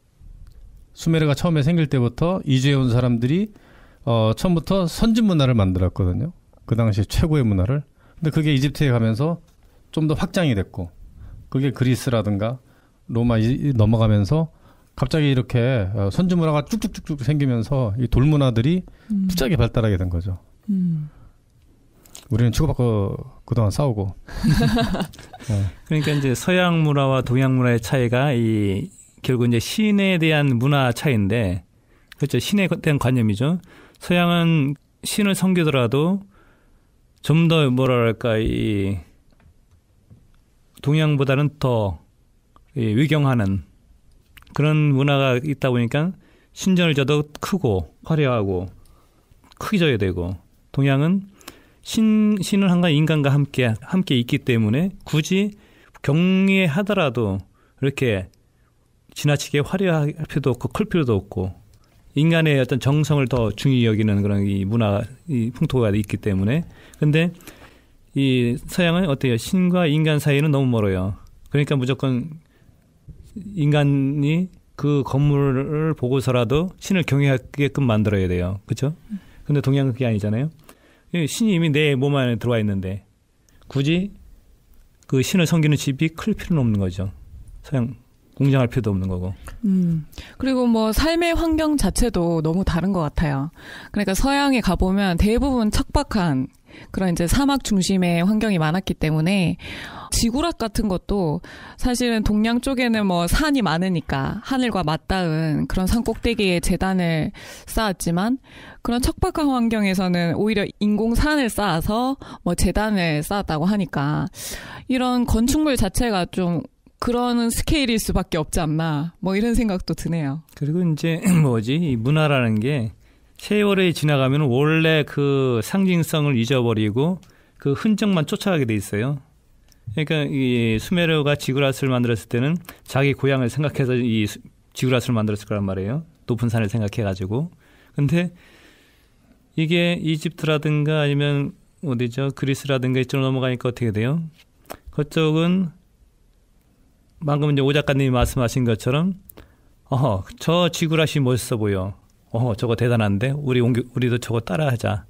수메르가 처음에 생길 때부터 이주해 온 사람들이 어, 처음부터 선진 문화를 만들었거든요. 그 당시 최고의 문화를. 근데 그게 이집트에 가면서 좀 더 확장이 됐고, 그게 그리스라든가 로마 넘어가면서 갑자기 이렇게 선진 문화가 쭉쭉쭉쭉 생기면서 이 돌 문화들이 음. 부작이 발달하게 된 거죠. 음. 우리는 치고받고 그동안 싸우고. 네. 그러니까 이제 서양 문화와 동양 문화의 차이가 이 결국 이제 신에 대한 문화 차이인데, 그렇죠. 신에 대한 관념이죠. 서양은 신을 섬기더라도 좀 더 뭐랄까 이 동양보다는 더 이 위경하는 그런 문화가 있다 보니까 신전을 져도 크고 화려하고 크게 져야 되고, 동양은 신 신은 항상 인간과 함께 함께 있기 때문에 굳이 경외하더라도 이렇게 지나치게 화려할 필요도 없고 클 필요도 없고 인간의 어떤 정성을 더 중히 여기는 그런 이 문화, 이 풍토가 있기 때문에. 근데 이 서양은 어때요? 신과 인간 사이는 너무 멀어요. 그러니까 무조건 인간이 그 건물을 보고서라도 신을 경외하게끔 만들어야 돼요. 그렇죠? 근데 동양은 그게 아니잖아요. 신이 이미 내 몸 안에 들어와 있는데 굳이 그 신을 섬기는 집이 클 필요는 없는 거죠. 서양 공장할 필요도 없는 거고. 음. 그리고 뭐 삶의 환경 자체도 너무 다른 것 같아요. 그러니까 서양에 가보면 대부분 척박한 그런 이제 사막 중심의 환경이 많았기 때문에 지구락 같은 것도 사실은 동양 쪽에는 뭐 산이 많으니까 하늘과 맞닿은 그런 산 꼭대기에 제단을 쌓았지만 그런 척박한 환경에서는 오히려 인공산을 쌓아서 뭐 제단을 쌓았다고 하니까 이런 건축물 자체가 좀 그런 스케일일 수밖에 없지 않나 뭐 이런 생각도 드네요. 그리고 이제 뭐지 이 문화라는 게 세월이 지나가면 원래 그 상징성을 잊어버리고 그 흔적만 쫓아가게 돼 있어요. 그러니까 이 수메르가 지구라스를 만들었을 때는 자기 고향을 생각해서 이 지구라스를 만들었을 거란 말이에요. 높은 산을 생각해가지고. 근데 이게 이집트라든가 아니면 어디죠 그리스라든가 이쪽으로 넘어가니까 어떻게 돼요? 그쪽은 방금 이제 오 작가님이 말씀하신 것처럼, 어허, 저 지구라시 멋있어 보여. 어허, 저거 대단한데? 우리 옮겨, 우리도 저거 따라하자.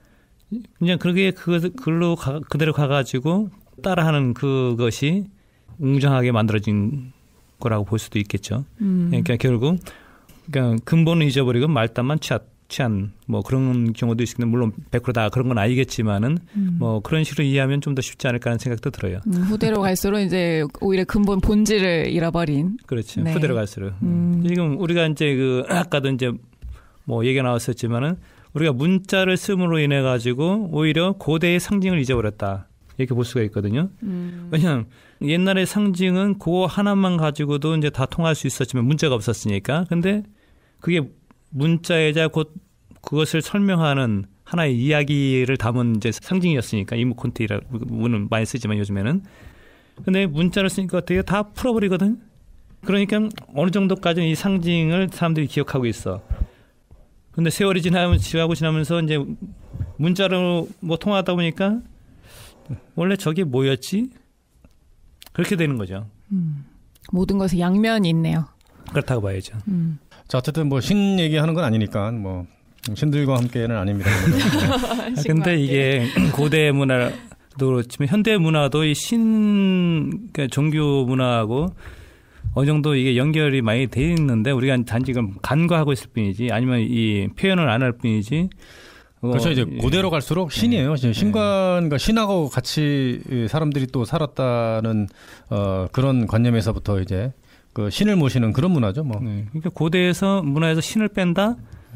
그냥 그게 그, 글로 가, 그대로 가가지고 따라하는 그것이 웅장하게 만들어진 거라고 볼 수도 있겠죠. 음. 그러니까 결국, 그러니까 근본은 잊어버리고 말단만 취한, 취한 뭐 그런 경우도 있겠는데, 물론 백 퍼센트 다 그런 건 아니겠지만은, 음. 뭐 그런 식으로 이해하면 좀 더 쉽지 않을까 하는 생각도 들어요. 음, 후대로 갈수록 이제 오히려 근본 본질을 잃어버린. 그렇죠. 네. 후대로 갈수록. 음. 지금 우리가 이제 그, 아까도 이제 뭐 얘기가 나왔었지만은, 우리가 문자를 씀으로 인해 가지고 오히려 고대의 상징을 잊어버렸다. 이렇게 볼 수가 있거든요. 음. 왜냐하면 옛날의 상징은 그거 하나만 가지고도 이제 다 통할 수 있었지만 문자가 없었으니까. 근데 그게 문자이자 곧 그것을 설명하는 하나의 이야기를 담은 이제 상징이었으니까 이모콘티라는 문은 많이 쓰지만 요즘에는. 근데 문자를 쓰니까 어떻게 다 풀어버리거든. 그러니까 어느 정도까지는 이 상징을 사람들이 기억하고 있어. 근데 세월이 지나면 지나고 지나면서 이제 문자로 뭐 통하다 보니까 원래 저게 뭐였지? 그렇게 되는 거죠. 음, 모든 것에 양면이 있네요. 그렇다고 봐야죠. 음. 자, 어쨌든 뭐 신 얘기하는 건 아니니까 뭐 신들과 함께는 아닙니다. 근데 이게 고대 문화도 그렇지만 현대 문화도 이 신 그러니까 종교 문화하고 어느 정도 이게 연결이 많이 돼 있는데 우리가 단지 간과하고 있을 뿐이지 아니면 이 표현을 안 할 뿐이지. 그렇죠. 이제 고대로 갈수록 신이에요. 네. 신관과 신하고 같이 사람들이 또 살았다는 어, 그런 관념에서부터 이제 그 신을 모시는 그런 문화죠. 뭐. 네. 그러니까 고대에서 문화에서 신을 뺀다.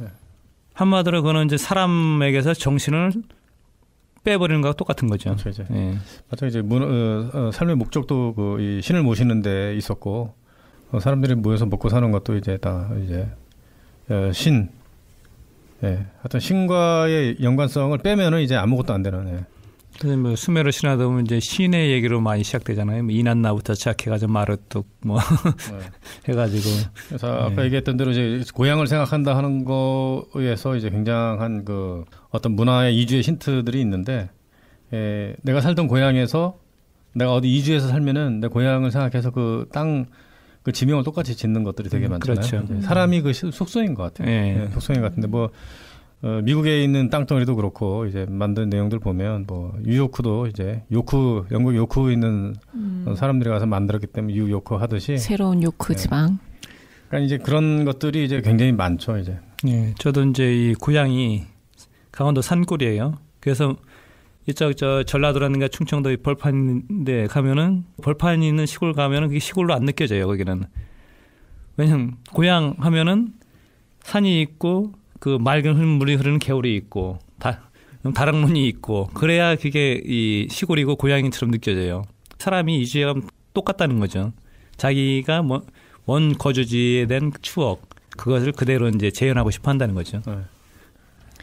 한마디로 그거는 이제 사람에게서 정신을 빼버리는 거와 똑같은 거죠. 그렇죠. 이제. 네. 맞죠. 이제 문, 어, 어, 삶의 목적도 그 이 신을 모시는 데 있었고 어, 사람들이 모여서 먹고 사는 것도 이제 다 이제 어, 신. 예, 하여튼 신과의 연관성을 빼면은 이제 아무것도 안 되는. 예. 그래서 뭐 수메르 신화도 보면 이제 신의 얘기로 많이 시작되잖아요. 뭐 이난나부터 시작해가지고 마르뚝 뭐 네. 해가지고. 그래서 네. 아까 얘기했던 대로 이제 고향을 생각한다 하는 거에서 이제 굉장한 그 어떤 문화의 이주의 힌트들이 있는데, 예, 내가 살던 고향에서 내가 어디 이주해서 살면은 내 고향을 생각해서 그 땅 그 지명을 똑같이 짓는 것들이 되게 음, 많잖아요. 그렇죠. 사람이 그 속성인 것 같아요. 네. 네, 속성인 것 같은데 뭐 어, 미국에 있는 땅덩어리도 그렇고 이제 만든 내용들 보면 뭐 뉴요크도 이제 요크 영국 요크 있는 음. 사람들이 가서 만들었기 때문에 뉴요크 하듯이 새로운 요크 지방. 네. 그러니까 이제 그런 것들이 이제 굉장히 많죠 이제. 네, 저도 이제 이 고향이 강원도 산골이에요. 그래서 이쪽 저 전라도라든가 충청도 벌판인데 가면은 벌판이 있는 시골 가면은 그게 시골로 안 느껴져요 거기는. 왜냐면 고향 하면은 산이 있고 그 맑은 물이 흐르는 개울이 있고 다 다락문이 있고 그래야 그게 이 시골이고 고향인처럼 느껴져요. 사람이 이주해가 똑같다는 거죠. 자기가 뭐 원 거주지에 대한 추억 그것을 그대로 이제 재현하고 싶어 한다는 거죠. 네.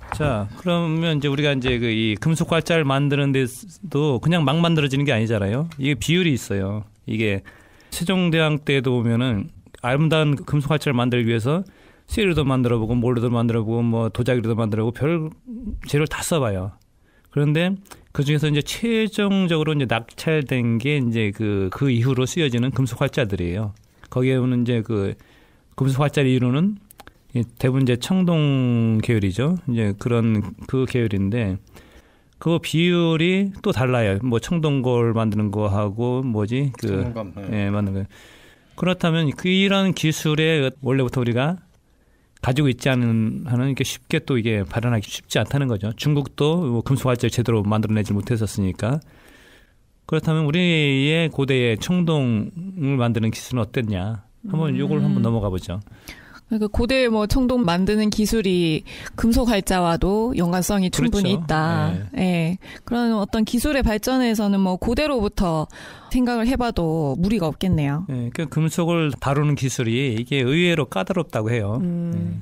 자, 그러면 이제 우리가 이제 그 이 금속 활자를 만드는 데도 그냥 막 만들어지는 게 아니잖아요. 이게 비율이 있어요. 이게 세종대왕 때도 보면은 아름다운 금속 활자를 만들기 위해서 쇠로도 만들어보고 몰로도 만들어보고 뭐 도자기로도 만들어보고 별 재료를 다 써봐요. 그런데 그 중에서 이제 최종적으로 이제 낙찰된 게 이제 그, 그 이후로 쓰여지는 금속 활자들이에요. 거기에 오는 이제 그 금속 활자를 이루는 대부분 이제 청동 계열이죠. 이제 그런 그 계열인데 그 비율이 또 달라요. 뭐 청동골 만드는 거 하고 뭐지 그 청동감, 네. 예, 만드는 거. 그렇다면 그 이런 기술에 원래부터 우리가 가지고 있지 않은 하는 이게 쉽게 또 이게 발현하기 쉽지 않다는 거죠. 중국도 뭐 금속 활자를 제대로 만들어내지 못했었으니까. 그렇다면 우리의 고대의 청동을 만드는 기술은 어땠냐? 한번 음. 요걸 한번 넘어가 보죠. 그러니까 고대 뭐 청동 만드는 기술이 금속 활자와도 연관성이 충분히 그렇죠. 있다. 네. 예. 그런 어떤 기술의 발전에서는 뭐 고대로부터 생각을 해봐도 무리가 없겠네요. 네, 그 금속을 다루는 기술이 이게 의외로 까다롭다고 해요. 음.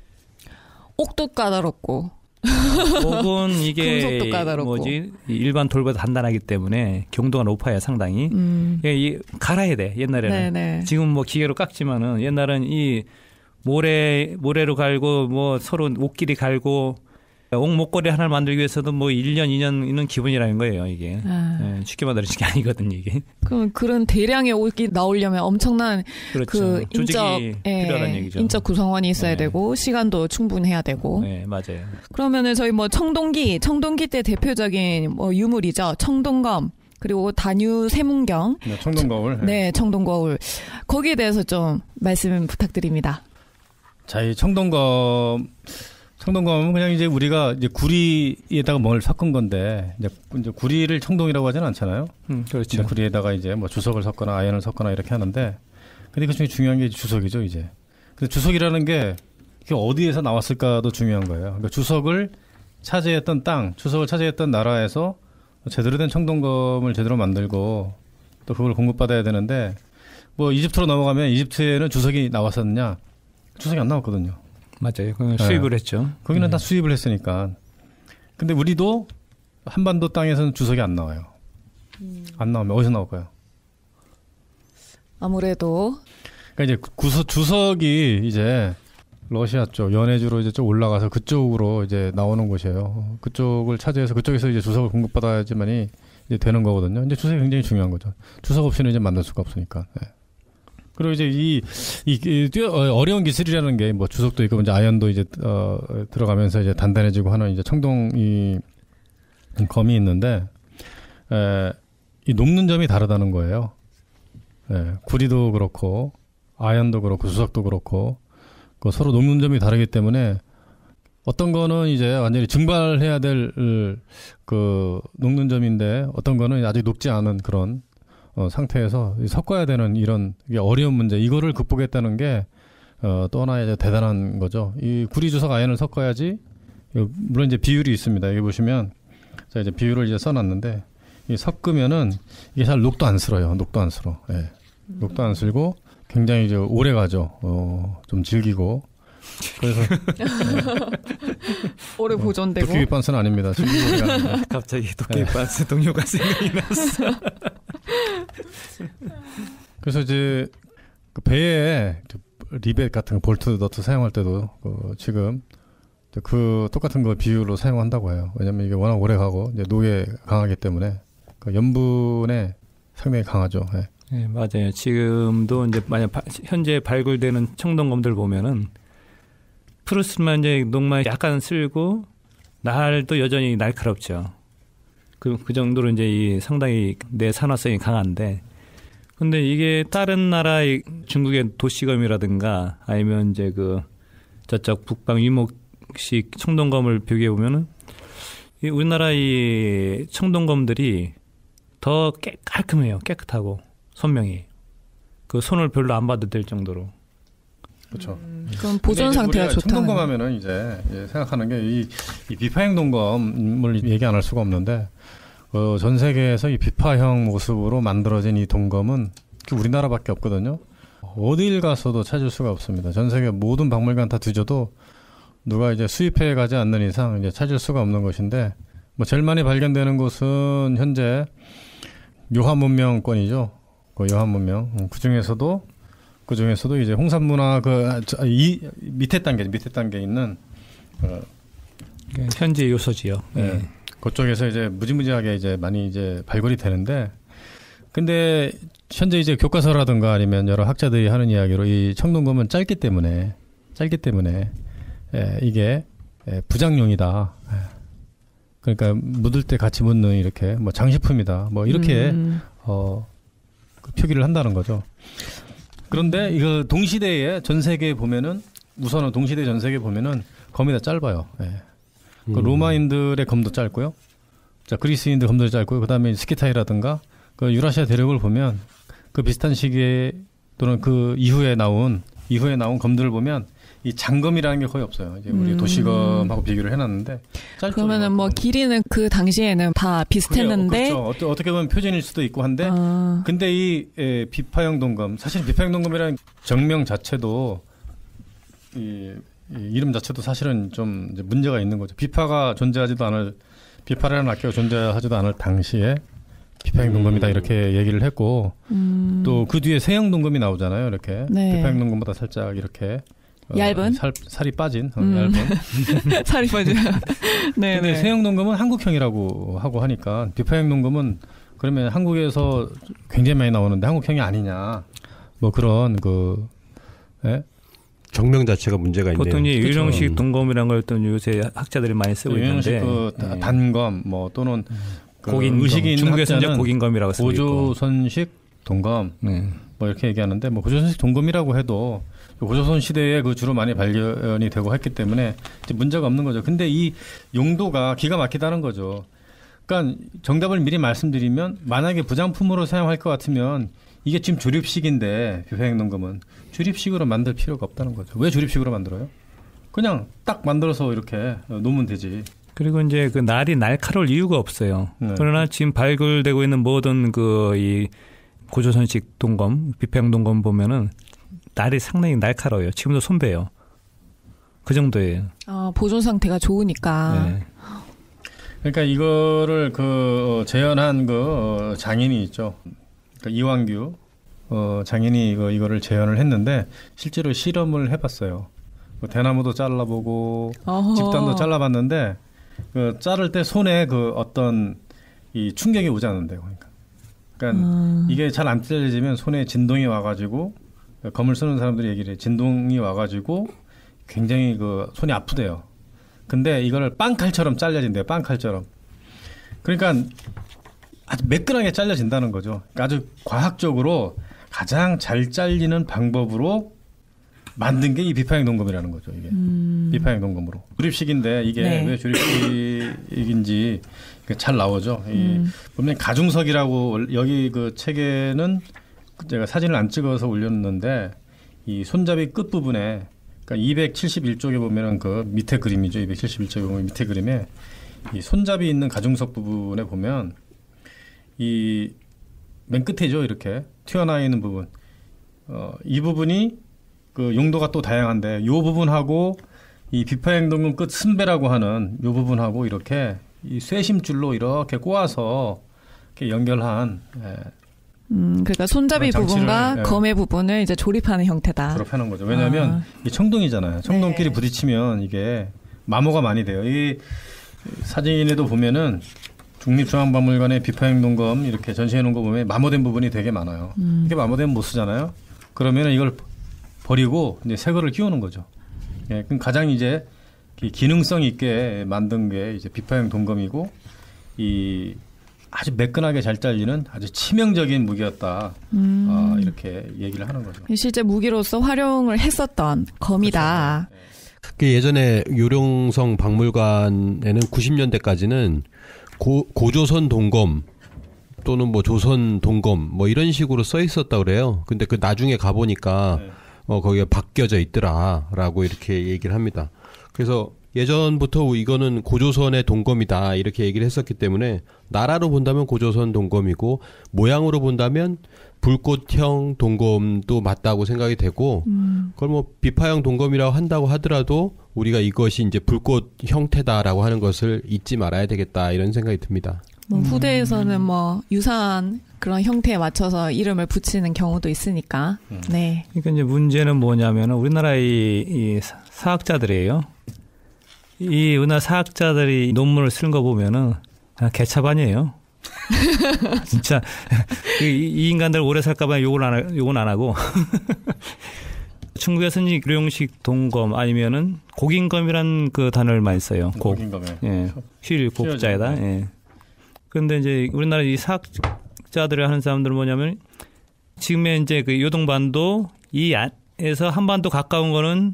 옥도 까다롭고. 혹은 이게 금속도 까다롭고. 뭐지 일반 돌보다 단단하기 때문에 경도가 높아요, 상당히. 음. 예, 이 갈아야 돼 옛날에는. 네네. 지금 뭐 기계로 깎지만은 옛날은 이 모래 모래로 갈고 뭐 서로 옷끼리 갈고 옥 목걸이 하나를 만들기 위해서도 뭐 일 년, 이 년 있는 기분이라는 거예요, 이게. 아. 예, 쉽게 만들어지는 게 아니거든요, 이게. 그럼 그런 대량의 옷이 나오려면 엄청난 그렇죠. 그 인적, 조직이 예, 필요하다는 얘기죠. 인적 구성원이 있어야 네. 되고 시간도 충분해야 되고. 네, 맞아요. 그러면은 저희 뭐 청동기, 청동기 때 대표적인 뭐 유물이죠. 청동검 그리고 단유 세문경, 네, 청동거울. 네. 네, 청동거울. 거기에 대해서 좀 말씀 부탁드립니다. 자, 이 청동검, 청동검은 그냥 이제 우리가 이제 구리에다가 뭘 섞은 건데, 이제, 이제 구리를 청동이라고 하지는 않잖아요. 음, 그렇죠. 구리에다가 이제 뭐 주석을 섞거나 아연을 섞거나 이렇게 하는데, 근데 그 중에 중요한 게 주석이죠, 이제. 근데 주석이라는 게, 그게 어디에서 나왔을까도 중요한 거예요. 그러니까 주석을 차지했던 땅, 주석을 차지했던 나라에서 제대로 된 청동검을 제대로 만들고, 또 그걸 공급받아야 되는데, 뭐 이집트로 넘어가면 이집트에는 주석이 나왔었느냐? 주석이 안 나왔거든요. 맞아요. 그건 수입을 네. 했죠. 거기는 네. 다 수입을 했으니까. 근데 우리도 한반도 땅에서는 주석이 안 나와요. 음. 안 나오면 어디서 나올까요? 아무래도 그러니까 이제 구석, 주석이 이제 러시아 쪽, 연해주로 이제 좀 올라가서 그쪽으로 이제 나오는 곳이에요. 그쪽을 차지해서 그쪽에서 이제 주석을 공급받아야지만이 이제 되는 거거든요. 이제 주석이 굉장히 중요한 거죠. 주석 없이는 이제 만들 수가 없으니까. 네. 그리고 이제 이, 이, 이, 뛰어, 어려운 기술이라는 게 뭐 주석도 있고 이제 아연도 이제, 어, 들어가면서 이제 단단해지고 하는 이제 청동 이 검이 있는데, 에, 이 녹는 점이 다르다는 거예요. 예, 구리도 그렇고, 아연도 그렇고, 주석도 그렇고, 그 서로 녹는 점이 다르기 때문에 어떤 거는 이제 완전히 증발해야 될 그 녹는 점인데 어떤 거는 아직 녹지 않은 그런 어, 상태에서 섞어야 되는 이런 이게 어려운 문제, 이거를 극복했다는 게 어, 또 하나의 이제 대단한 거죠. 이 구리 주석 아연을 섞어야지, 물론 이제 비율이 있습니다. 여기 보시면 자 이제 비율을 이제 써놨는데 이 섞으면은 이게 잘 녹도 안 쓸어요. 녹도 안 쓸어. 예. 녹도 안 쓸고 굉장히 이제 오래 가죠. 어, 좀 질기고. 그래서 오래 보존되고. 도깨비 빤스는 아닙니다. 질기고 오래 갑니다. 갑자기 도깨비 빤스 동료가 생각이 났어. 그래서 이제 그 배에 리벳 같은 거, 볼트 너트 사용할 때도 그 지금 그 똑같은 거 비율로 사용한다고 해요. 왜냐면 이게 워낙 오래 가고 이제 녹에 강하기 때문에 그 염분에 상당히 강하죠. 네. 네, 맞아요. 지금도 이제 만약 바, 현재 발굴되는 청동검들 보면은 프루스만 이제 녹만 약간 쓸고 날도 여전히 날카롭죠. 그, 그 정도로 이제 이 상당히 내 산화성이 강한데, 근데 이게 다른 나라의 중국의 도시검이라든가 아니면 이제 그 저쪽 북방 유목식 청동검을 비교해 보면은 이 우리나라 이 청동검들이 더 깨, 깔끔해요. 깨끗하고 선명히. 그 손을 별로 안 봐도 될 정도로. 그렇죠. 음, 그럼 보존 상태가 좋다. 청동검 하면은 이제 생각하는 게 이 이 비파형 동검을 얘기 안 할 수가 없는데, 어, 전 세계에서 이 비파형 모습으로 만들어진 이 동검은 우리나라밖에 없거든요. 어딜 가서도 찾을 수가 없습니다. 전 세계 모든 박물관 다 뒤져도 누가 이제 수입해 가지 않는 이상 이제 찾을 수가 없는 것인데 뭐 제일 많이 발견되는 곳은 현재 요한문명권이죠. 그 요한문명. 그 중에서도 그 중에서도 이제 홍산문화 그 이 밑에 단계 밑에 단계에 있는 어, 현재 요소지요. 네. 네. 그쪽에서 이제 무지무지하게 이제 많이 이제 발굴이 되는데, 근데 현재 이제 교과서라든가 아니면 여러 학자들이 하는 이야기로 이 청동검은 짧기 때문에 짧기 때문에 예, 이게 예, 부장용이다. 예. 그러니까 묻을 때 같이 묻는 이렇게 뭐 장식품이다. 뭐 이렇게 음. 어, 그 표기를 한다는 거죠. 그런데 이거 동시대에 전 세계에 보면은 우선은 동시대 전 세계에 보면은 검이 다 짧아요. 예. 그 음. 로마인들의 검도 짧고요. 자, 그리스인들 검도 짧고요. 그다음에 스키타이라든가 그 유라시아 대륙을 보면 그 비슷한 시기에 또는 그 이후에 나온 이후에 나온 검들을 보면 이 장검이라는 게 거의 없어요. 이제 우리 음. 도시검하고 비교를 해놨는데 그러면은 뭐 길이는 그 당시에는 다 비슷했는데 그렇죠. 어떠, 어떻게 보면 표준일 수도 있고 한데 아. 근데 이 에, 비파형 동검 사실 비파형 동검이라는 정명 자체도 이, 이 이름 자체도 사실은 좀 이제 문제가 있는 거죠. 비파가 존재하지도 않을 비파라는 악기가 존재하지도 않을 당시에 비파형 동검이다 이렇게 얘기를 했고 음. 또 그 뒤에 세형 동검이 나오잖아요. 이렇게 네. 비파형 동검보다 살짝 이렇게 얇은 어, 살, 살이 빠진 어, 음. 얇은 살이 빠진. 네. 근데 세형 동검은 한국형이라고 하고 하니까 비파형 동검은 그러면 한국에서 굉장히 많이 나오는데 한국형이 아니냐 뭐 그런 그 예? 정명 자체가 문제가 있네요. 보통 이 유령식 동검이란 걸 또 요새 학자들이 많이 쓰고 유령식 있는데 그 네. 단검 뭐 또는 그 고긴검, 의식이 있는 중국에서 고긴검이라고 쓰고 있고 고조선식 동검 네. 뭐 이렇게 얘기하는데 뭐 고조선식 동검이라고 해도 고조선 시대에 그 주로 많이 발견이 되고 했기 때문에 이제 문제가 없는 거죠. 근데 이 용도가 기가 막히다는 거죠. 그러니까 정답을 미리 말씀드리면 만약에 부장품으로 사용할 것 같으면 이게 지금 조립식인데 비파형 동검은 조립식으로 만들 필요가 없다는 거죠. 왜 조립식으로 만들어요? 그냥 딱 만들어서 이렇게 놓으면 되지. 그리고 이제 그 날이 날카로울 이유가 없어요. 네. 그러나 지금 발굴되고 있는 모든 그 이 고조선식 동검, 비파형 동검 보면은 날이 상당히 날카로워요. 지금도 손배요. 그 정도예요. 아, 보존 상태가 좋으니까. 네. 그러니까 이거를 그 재현한 그 장인이 있죠. 그러니까 이완규 어, 장인이 이거 이거를 재현을 했는데 실제로 실험을 해봤어요. 그 대나무도 잘라보고 어허. 집단도 잘라봤는데 그 자를 때 손에 그 어떤 이 충격이 오지 않는데요. 그러니까, 그러니까 음. 이게 잘 안 잘려지면 손에 진동이 와가지고 검을 쓰는 사람들이 얘기를 해. 진동이 와가지고 굉장히 그 손이 아프대요. 근데 이거를 빵칼처럼 잘려진대요. 빵칼처럼. 그러니까 아주 매끈하게 잘려진다는 거죠. 그러니까 아주 과학적으로 가장 잘 잘리는 방법으로 만든 게 이 비파형 동검이라는 거죠. 이게 음. 비파형 동검으로 조립식인데 이게 네. 왜 조립식인지 잘 나오죠. 이 음. 분명히 가중석이라고 여기 그 책에는 제가 사진을 안 찍어서 올렸는데 이 손잡이 끝 부분에 그러니까 이백칠십일 쪽에 보면은 그 밑에 그림이죠. 이백칠십일 쪽에 보면 밑에 그림에 이 손잡이 있는 가중석 부분에 보면 이 맨 끝에죠. 이렇게 튀어나와 있는 부분. 어, 이 부분이 그 용도가 또 다양한데 요 부분하고 이 비파형 동검 끝 승배라고 하는 요 부분하고 이렇게 이 쇠심줄로 이렇게 꼬아서 이렇게 연결한 예. 음, 그러니까 손잡이 부분과 예. 검의 부분을 이제 조립하는 형태다. 그렇게 하는 거죠. 왜냐하면 아. 이게 청동이잖아요. 청동끼리 네. 부딪히면 이게 마모가 많이 돼요. 이 사진에도 보면은 국립중앙박물관의 비파형 동검 이렇게 전시해 놓은 거 보면 마모된 부분이 되게 많아요. 음. 이게 마모되면 못 쓰잖아요. 그러면 이걸 버리고 이제 새 거를 끼우는 거죠. 예, 그럼 가장 이제 기능성 있게 만든 게 이제 비파형 동검이고 이 아주 매끈하게 잘 잘리는 아주 치명적인 무기였다. 음. 어, 이렇게 얘기를 하는 거죠. 실제 무기로서 활용을 했었던 검이다. 그렇죠. 네. 예전에 요령성 박물관에는 구십 년대까지는 고, 고조선 동검 또는 뭐 조선 동검 뭐 이런 식으로 써 있었다 그래요. 근데 그 나중에 가보니까 네. 어, 거기가 바뀌어져 있더라라고 이렇게 얘기를 합니다. 그래서 예전부터 이거는 고조선의 동검이다 이렇게 얘기를 했었기 때문에 나라로 본다면 고조선 동검이고 모양으로 본다면 불꽃형 동검도 맞다고 생각이 되고 음. 그걸 뭐 비파형 동검이라고 한다고 하더라도 우리가 이것이 이제 불꽃 형태다라고 하는 것을 잊지 말아야 되겠다 이런 생각이 듭니다. 뭐 후대에서는 뭐 유사한 그런 형태에 맞춰서 이름을 붙이는 경우도 있으니까. 음. 네. 그러니까 이제 문제는 뭐냐면 우리나라의 이 사학자들이에요. 이 우리나라 사학자들이 논문을 쓰는 거 보면은 그냥 개차반이에요. 진짜 이, 이 인간들 오래 살까봐 욕을 안 욕은 안 하고 중국에서는 이 교룡식 동검 아니면은 곡인검이란 그 단어를 많이 써요. 곡. 곡인검에. 예. 실 곡자에다. 예. 그런데 이제 우리나라 이 사학자들을 하는 사람들은 뭐냐면 지금의 이제 그 요동반도 이 안에서 한반도 가까운 거는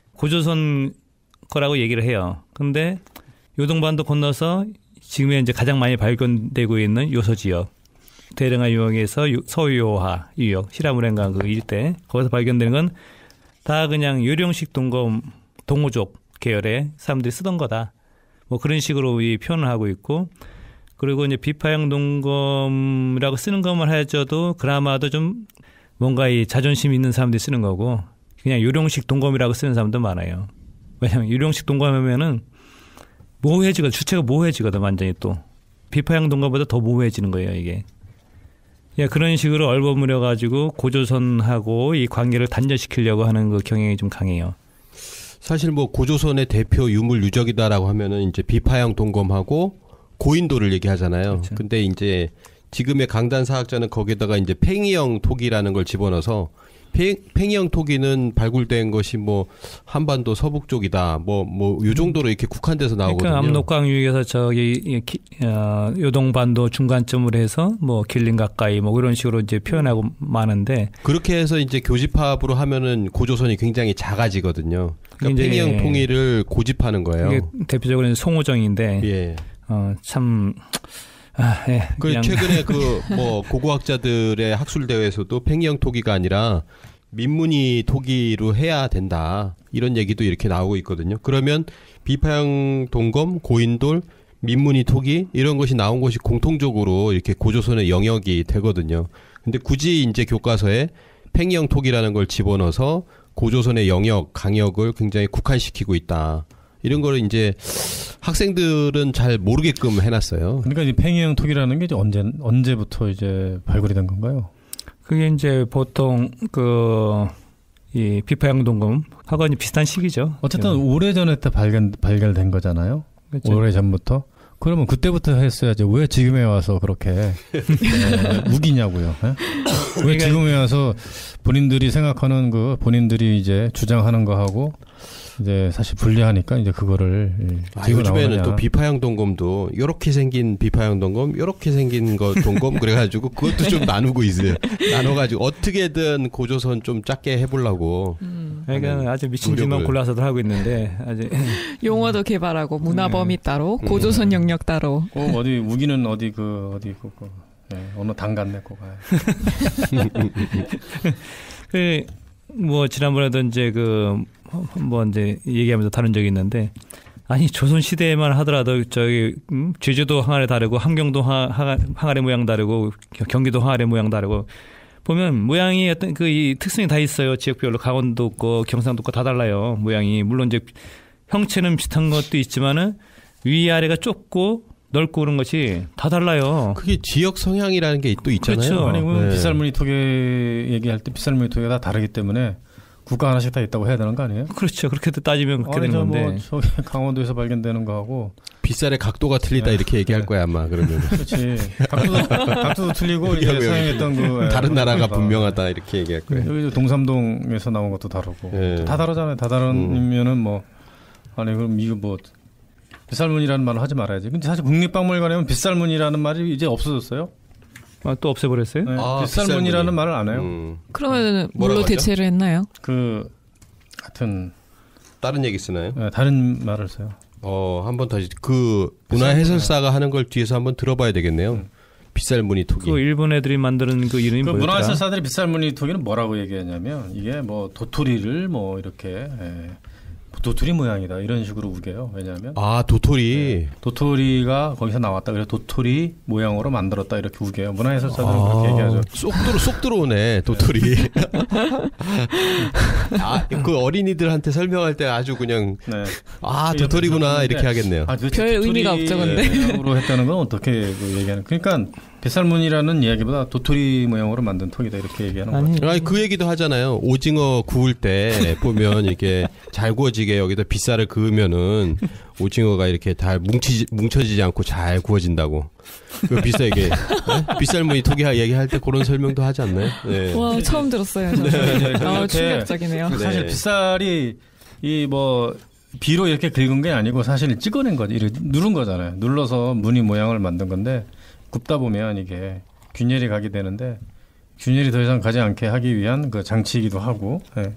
고조선 거라고 얘기를 해요. 근데 요동반도 건너서 지금의 이제 가장 많이 발견되고 있는 요소 지역, 대령하 유역에서 서요하 유역, 시라무렌강 그 일대 거기서 발견되는 건 다 그냥 요령식 동검 동호족 계열의 사람들이 쓰던 거다. 뭐 그런 식으로 이 표현을 하고 있고, 그리고 이제 비파형 동검이라고 쓰는 것만 해줘도 그나마도 좀 뭔가 이 자존심 있는 사람들이 쓰는 거고, 그냥 요령식 동검이라고 쓰는 사람도 많아요. 왜냐면 요령식 동검하면은 모호해지거든. 주체가 모호해지거든. 완전히 또 비파형 동검보다 더 모호해지는 거예요 이게. 예, 그런 식으로 얼버무려가지고 고조선하고 이 관계를 단절시키려고 하는 그 경향이 좀 강해요. 사실 뭐 고조선의 대표 유물 유적이다라고 하면은 이제 비파형 동검하고 고인돌을 얘기하잖아요. 그렇죠. 근데 이제 지금의 강단 사학자는 거기다가 이제 팽이형 토기라는 걸 집어넣어서 팽이형 토기는 발굴된 것이 뭐 한반도 서북 쪽이다. 뭐 뭐 요 정도로 이렇게 국한돼서 나오거든요. 그러니까 압록강 유역에서 저기 어, 요동반도 중간점으로 해서 뭐 길림 가까이 뭐 이런 식으로 이제 표현하고 많은데, 그렇게 해서 이제 교집합으로 하면은 고조선이 굉장히 작아지거든요. 그러니까 팽이형 통일을 고집하는 거예요. 이게 대표적으로 송호정인데 예. 어, 참 아, 예. 그 최근에 그 뭐 고고학자들의 학술 대회에서도 팽이형 토기가 아니라 민무늬 토기로 해야 된다 이런 얘기도 이렇게 나오고 있거든요. 그러면 비파형 동검, 고인돌, 민무늬 토기 이런 것이 나온 것이 공통적으로 이렇게 고조선의 영역이 되거든요. 근데 굳이 이제 교과서에 팽이형 토기라는 걸 집어넣어서 고조선의 영역, 강역을 굉장히 국한시키고 있다. 이런 거를 이제 학생들은 잘 모르게끔 해놨어요. 그러니까 이 팽이형 토기라는 게 이제 언제 언제부터 이제 발굴이 된 건가요? 그게 이제 보통 그 이 비파형 동검 하고 비슷한 시기죠. 어쨌든 오래 전에 때 발견 발견된 거잖아요. 그렇죠. 오래 전부터. 그러면 그때부터 했어야지. 왜 지금에 와서 그렇게 에, 우기냐고요. 에? 왜 지금에 와서 본인들이 생각하는 그 본인들이 이제 주장하는 거하고 이제 사실 불리하니까 이제 그거를 아, 요즘에는 또 비파형 동검도 요렇게 생긴 비파형 동검, 요렇게 생긴 거 동검 그래가지고 그것도 좀 나누고 있어요. 나눠가지고 어떻게든 고조선 좀 작게 해보려고. 음. 그러니까 아주 미친 짓만 골라서들 하고 있는데 아주 용어도 개발하고 문화 범위 따로, 고조선 영역 따로. 어, 어디 우기는 어디 그 어디 그, 그 네, 어느 당 갔네 거 가요. 그 뭐 지난번에도 이제 그 한번 이제 얘기하면서 다룬 적이 있는데, 아니 조선 시대에만 하더라도 저기 음? 제주도 항아리 다르고 함경도 하, 하, 항아리 모양 다르고 경기도 항아리 모양 다르고 보면 모양이 어떤 그 이 특성이 다 있어요. 지역별로 강원도 있고 경상도 있고 다 달라요. 모양이 물론 이제 형체는 비슷한 것도 있지만은 위아래가 좁고 넓고 그런 것이 다 달라요. 그게 지역 성향이라는 게 또 있잖아요. 그렇죠. 아니, 네. 빗살무늬 토기 얘기할 때 빗살무늬 토기가 다 다르기 때문에 국가 하나씩 다 있다고 해야 되는 거 아니에요? 그렇죠. 그렇게 따지면 그렇게 아니, 되는 건데. 뭐 저기 강원도에서 발견되는 거하고 빗살의 각도가 틀리다 네. 이렇게 얘기할 거야 아마 그러면. 그렇지. 각도도, 각도도 틀리고 이제 사용했던 그 다른 나라가 다. 분명하다 이렇게 얘기할 거예요. 여기 동삼동에서 나온 것도 다르고 네. 다 다르잖아요. 다 다르면은 음. 뭐 아니 그럼 이거 뭐 빗살무늬라는 말을 하지 말아야지. 근데 사실 국립박물관에 오면 빗살무늬라는 말이 이제 없어졌어요. 아, 또 없애버렸어요? 네, 아, 빗살무늬라는 빗살무늬. 말을 안 해요. 음. 그러면 뭘로 대체를 했나요? 그 하여튼 다른 얘기 쓰나요? 네, 다른 말을 써요. 어, 한번 다시 그 문화 해설사가 하는 걸 뒤에서 한번 들어봐야 되겠네요. 음. 빗살무늬 토기. 그 일본 애들이 만드는 그 이름이 그 뭐였더라? 문화해설사들이 빗살무늬 토기는 뭐라고 얘기하냐면 이게 뭐 도토리를 뭐 이렇게 예, 도토리 모양이다 이런 식으로 우겨요. 왜냐하면 아 도토리 네, 도토리가 거기서 나왔다. 그래서 도토리 모양으로 만들었다 이렇게 우겨요. 문화해설사들은 아, 그렇게 얘기하죠. 쏙 들어 쏙 들어오네 도토리. 아, 그 어린이들한테 설명할 때 아주 그냥 네. 아 도토리구나 이렇게 하겠네요. 아, 별 의미가 없죠, 근데. 모양으로 했다는 건 어떻게 그 얘기하는? 그러니까 뱃살무늬라는 이야기보다 도토리 모양으로 만든 턱이다 이렇게 얘기하는 거죠. 아니 그 얘기도 하잖아요. 오징어 구울 때 보면 이렇게 잘 구워지게 여기다 빗살을 그으면은 오징어가 이렇게 다 뭉치 뭉쳐지지 않고 잘 구워진다고. 그 빗살 이게 네? 빗살무늬 턱이 얘기할 때 그런 설명도 하지 않나요? 네. 와 처음 들었어요. 저는. 네. 어, 충격적이네요. 네. 사실 빗살이 이 뭐 비로 이렇게 긁은 게 아니고 사실 찍어낸 거지. 이렇게 누른 거잖아요. 눌러서 무늬 모양을 만든 건데 굽다 보면 이게 균열이 가게 되는데 균열이 더 이상 가지 않게 하기 위한 그 장치이기도 하고. 네.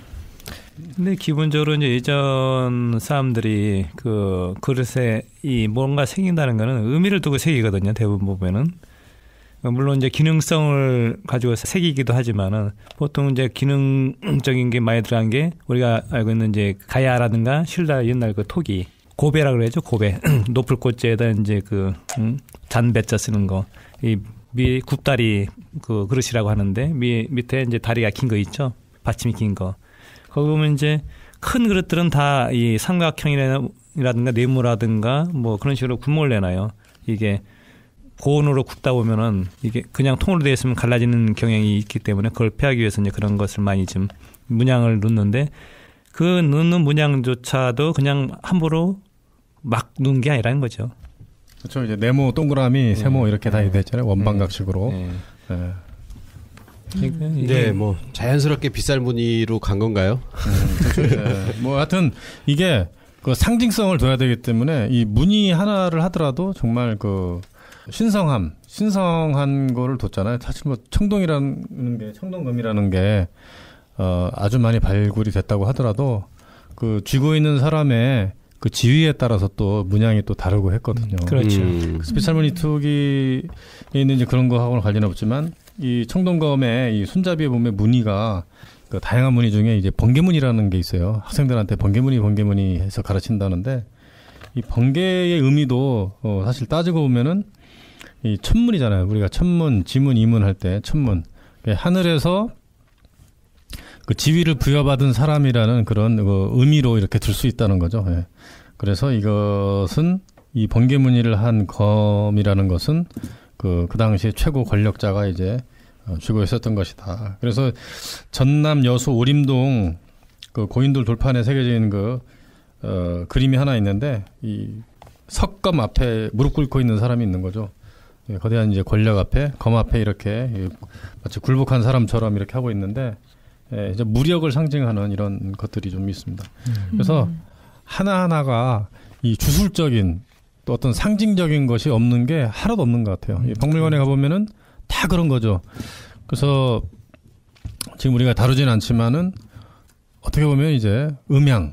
근데 기본적으로 이제 예전 사람들이 그 그릇에 이 뭔가 새긴다는 거는 의미를 두고 새기거든요. 대부분 보면은. 물론 이제 기능성을 가지고 새기기도 하지만은 보통 이제 기능적인 게 많이 들어간 게 우리가 알고 있는 이제 가야라든가 실다 옛날 그 토기 고배라 그래야죠. 고배 높을 꽃재에다 이제 그 음, 잔배자 쓰는 거 이 미 굽다리 그 그릇이라고 하는데 미 밑에 이제 다리가 긴 거 있죠. 받침이 긴 거. 거기 보면 이제 큰 그릇들은 다 이 삼각형이라든가 네모라든가 뭐 그런 식으로 구멍을 내놔요. 이게 고온으로 굽다 보면은 이게 그냥 통으로 되어 있으면 갈라지는 경향이 있기 때문에 그걸 피하기 위해서 이제 그런 것을 많이 좀 문양을 넣는데 그 넣는 문양조차도 그냥 함부로 막 넣은 게 아니라는 거죠. 그렇죠. 이제 네모, 동그라미, 세모 이렇게 다 네. 됐잖아요. 원방각식으로. 네. 네. 그러니까 네, 이게 뭐 자연스럽게 빗살무늬로 간 건가요? 음, 그렇죠. 네. 뭐 하여튼 이게 그 상징성을 둬야 되기 때문에 이 무늬 하나를 하더라도 정말 그 신성함, 신성한 거를 뒀잖아요. 사실 뭐 청동이라는 게, 청동금이라는 게, 어, 아주 많이 발굴이 됐다고 하더라도 그 쥐고 있는 사람의 그 지위에 따라서 또 문양이 또 다르고 했거든요. 그렇죠. 음. 그래서 빗살무늬 투기에 있는 이제 그런 거하고는 관련 없지만 이 청동검의 이 손잡이에 보면 무늬가 그 다양한 무늬 중에 이제 번개무늬라는 게 있어요. 학생들한테 번개무늬, 번개무늬 해서 가르친다는데 이 번개의 의미도 어, 사실 따지고 보면은 이 천문이잖아요. 우리가 천문, 지문, 이문 할 때 천문. 하늘에서 그 지위를 부여받은 사람이라는 그런 그 의미로 이렇게 들 수 있다는 거죠. 예. 그래서 이것은 이 번개무늬를 한 검이라는 것은 그, 그 당시 최고 권력자가 이제 쥐고 있었던 것이다. 그래서 전남 여수 오림동 그 고인돌 돌판에 새겨져 있는 그, 어, 그림이 하나 있는데 이 석검 앞에 무릎 꿇고 있는 사람이 있는 거죠. 예, 거대한 이제 권력 앞에, 검 앞에 이렇게 마치 굴복한 사람처럼 이렇게 하고 있는데, 예, 이제 무력을 상징하는 이런 것들이 좀 있습니다. 음. 그래서 하나하나가 이 주술적인 또 어떤 상징적인 것이 없는 게 하나도 없는 것 같아요. 이 박물관에 가보면은 다 그런 거죠. 그래서 지금 우리가 다루진 않지만은 어떻게 보면 이제 음양,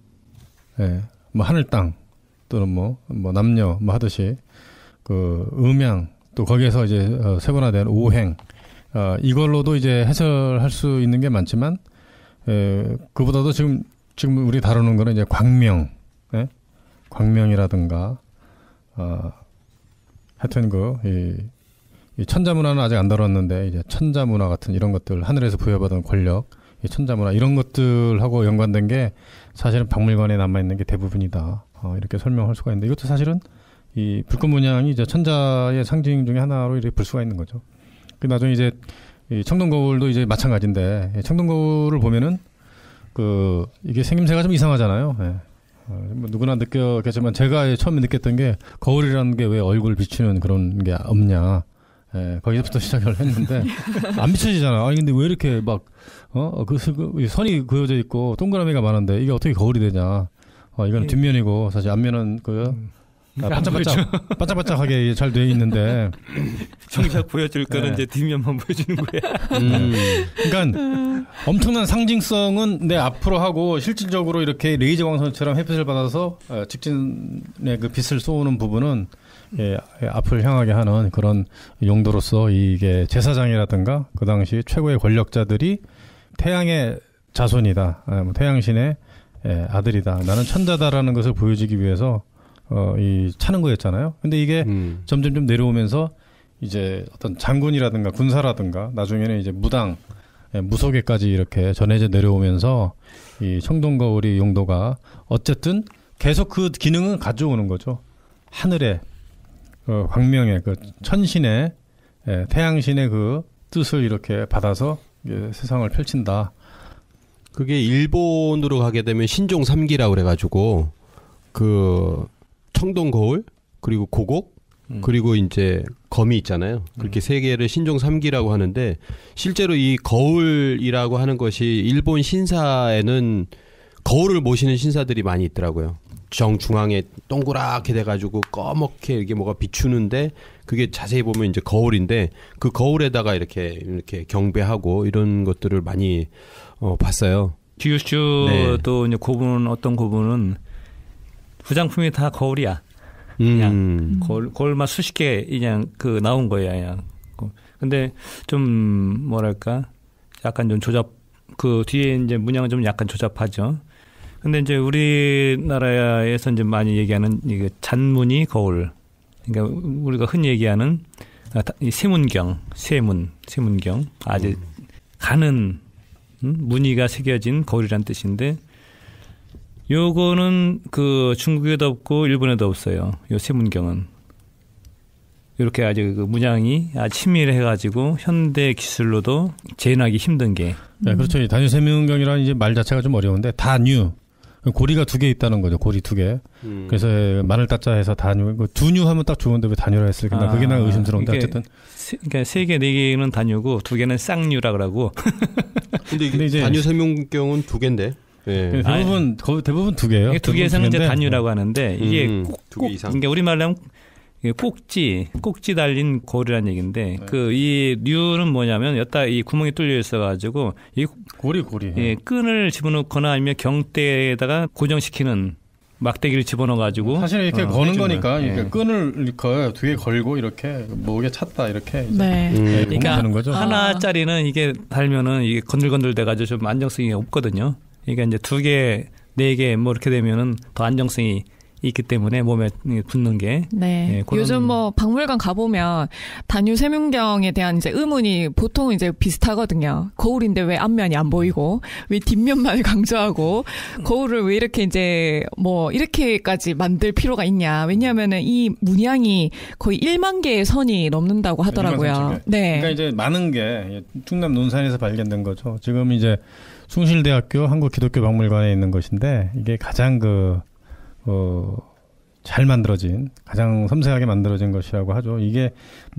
예, 뭐 하늘 땅 또는 뭐, 뭐 남녀 뭐 하듯이 그 음양 또 거기에서 이제 어, 세분화된 오행 어, 이걸로도 이제 해설할 수 있는 게 많지만 에, 그보다도 지금 지금 우리 다루는 거는 이제 광명, 예? 광명이라든가 어, 하여튼 그 이, 이 천자문화는 아직 안 다뤘는데 이제 천자문화 같은 이런 것들 하늘에서 부여받은 권력, 이 천자문화 이런 것들하고 연관된 게 사실은 박물관에 남아 있는 게 대부분이다. 어, 이렇게 설명할 수가 있는데 이것도 사실은 이 불꽃 문양이 이제 천자의 상징 중에 하나로 이렇게 볼 수가 있는 거죠. 그 나중에 이제 이 청동거울도 이제 마찬가지인데 청동거울을 보면은 그 이게 생김새가 좀 이상하잖아요. 예. 어, 뭐 누구나 느꼈겠지만 제가 처음에 느꼈던 게 거울이라는 게 왜 얼굴 비추는 그런 게 없냐. 예, 거기서부터 시작을 했는데 안 비춰지잖아. 아니 근데 왜 이렇게 막 어 그 선이 그어져 있고 동그라미가 많은데 이게 어떻게 거울이 되냐. 어 이건 예. 뒷면이고 사실 앞면은 그 아, 반짝반짝 반짝반짝하게 잘 돼 있는데 정작 보여줄 거는 네. 이제 뒷면만 보여주는 거야. 음. 그러니까 엄청난 상징성은 내 앞으로 하고 실질적으로 이렇게 레이저 광선처럼 햇빛을 받아서 어, 직진의 그 빛을 쏘는 부분은 예, 앞을 향하게 하는 그런 용도로서 이게 제사장이라든가 그 당시 최고의 권력자들이 태양의 자손이다, 아, 뭐 태양신의 예, 아들이다. 나는 천자다라는 것을 보여주기 위해서 어, 이 차는 거였잖아요. 근데 이게 음. 점점 좀 내려오면서 이제 어떤 장군이라든가 군사라든가 나중에는 이제 무당, 예, 무속에까지 이렇게 전해져 내려오면서 이 청동거울의 용도가 어쨌든 계속 그 기능은 가져오는 거죠. 하늘의 어, 광명의 그 천신의 예, 태양신의 그 뜻을 이렇게 받아서 예, 세상을 펼친다. 그게 일본으로 가게 되면 신종 삼 기라고 그래가지고 그 청동 거울 그리고 고곡 음. 그리고 이제 거미 있잖아요. 그렇게 음. 세 개를 신종 삼 기라고 하는데 실제로 이 거울이라고 하는 것이 일본 신사에는 거울을 모시는 신사들이 많이 있더라고요. 정중앙에 동그랗게 돼가지고 꺼멓게 이렇게 뭐가 비추는데 그게 자세히 보면 이제 거울인데 그 거울에다가 이렇게 이렇게 경배하고 이런 것들을 많이 어, 봤어요. 규슈도 네. 이제 고분 어떤 고분은 부장품이 다 거울이야. 그냥 음. 거울 거울만 수십 개 그냥 그 나온 거야. 그냥. 근데 좀 뭐랄까 약간 좀 조잡 그 뒤에 이제 문양은 좀 약간 조잡하죠. 근데 이제 우리나라에서 이제 많이 얘기하는 이게 잔무늬 거울. 그러니까 우리가 흔히 얘기하는 이 세문경, 세문, 세문경 아주 음. 가는 음? 무늬가 새겨진 거울이란 뜻인데 요거는 그 중국에도 없고 일본에도 없어요. 요 세문경은 이렇게 아주 그 문양이 아주 치밀해가지고 현대 기술로도 재현하기 힘든 게. 네, 그렇죠. 이 단유 세문경이라는 이제 말 자체가 좀 어려운데 단유 고리가 두 개 있다는 거죠. 고리 두 개. 음. 그래서 마늘 따자 해서 단유. 두뉴 하면 딱 좋은데 왜 단유라 했을까? 아, 그게 난 의심스러운데 어쨌든. 세, 그러니까 세 개, 네 개는 단유고 두 개는 쌍유라 그러고. 근데, 근데 이제 단유 세문경은 두 개인데. 네. 대부분 거의 대부분 두 개예요. 두 개에서는 이제 단유라고 하는데 이게 음, 꼭, 두 개 이상. 그러니까 우리말로 하면 꼭지, 꼭지 달린 거울이라는 얘기인데 네. 그 이 류는 뭐냐면 여기다 이 구멍이 뚫려 있어가지고 이 고리 고리. 예, 끈을 집어넣거나 아니면 경대에다가 고정시키는 막대기를 집어넣어가지고 사실 이렇게 어, 거는 거니까 예. 이렇게 끈을 이렇게 두 개 걸고 이렇게 목에 찼다 이렇게. 네. 음. 네, 그러니까 거죠. 하나짜리는 이게 달면은 이게 건들건들 돼가지고 좀 안정성이 없거든요. 그러니까 이제 두 개, 네 개 뭐 이렇게 되면은 더 안정성이 있기 때문에 몸에 붙는 게. 네. 예, 요즘 뭐 박물관 가보면 단유 세문경에 대한 이제 의문이 보통 이제 비슷하거든요. 거울인데 왜 앞면이 안 보이고, 왜 뒷면만을 강조하고, 거울을 왜 이렇게 이제 뭐 이렇게까지 만들 필요가 있냐. 왜냐하면은 이 문양이 거의 일만 개의 선이 넘는다고 하더라고요. 네. 그러니까 이제 많은 게 충남 논산에서 발견된 거죠. 지금 이제 숭실대학교 한국기독교박물관에 있는 것인데 이게 가장 그 어, 잘 만들어진, 가장 섬세하게 만들어진 것이라고 하죠. 이게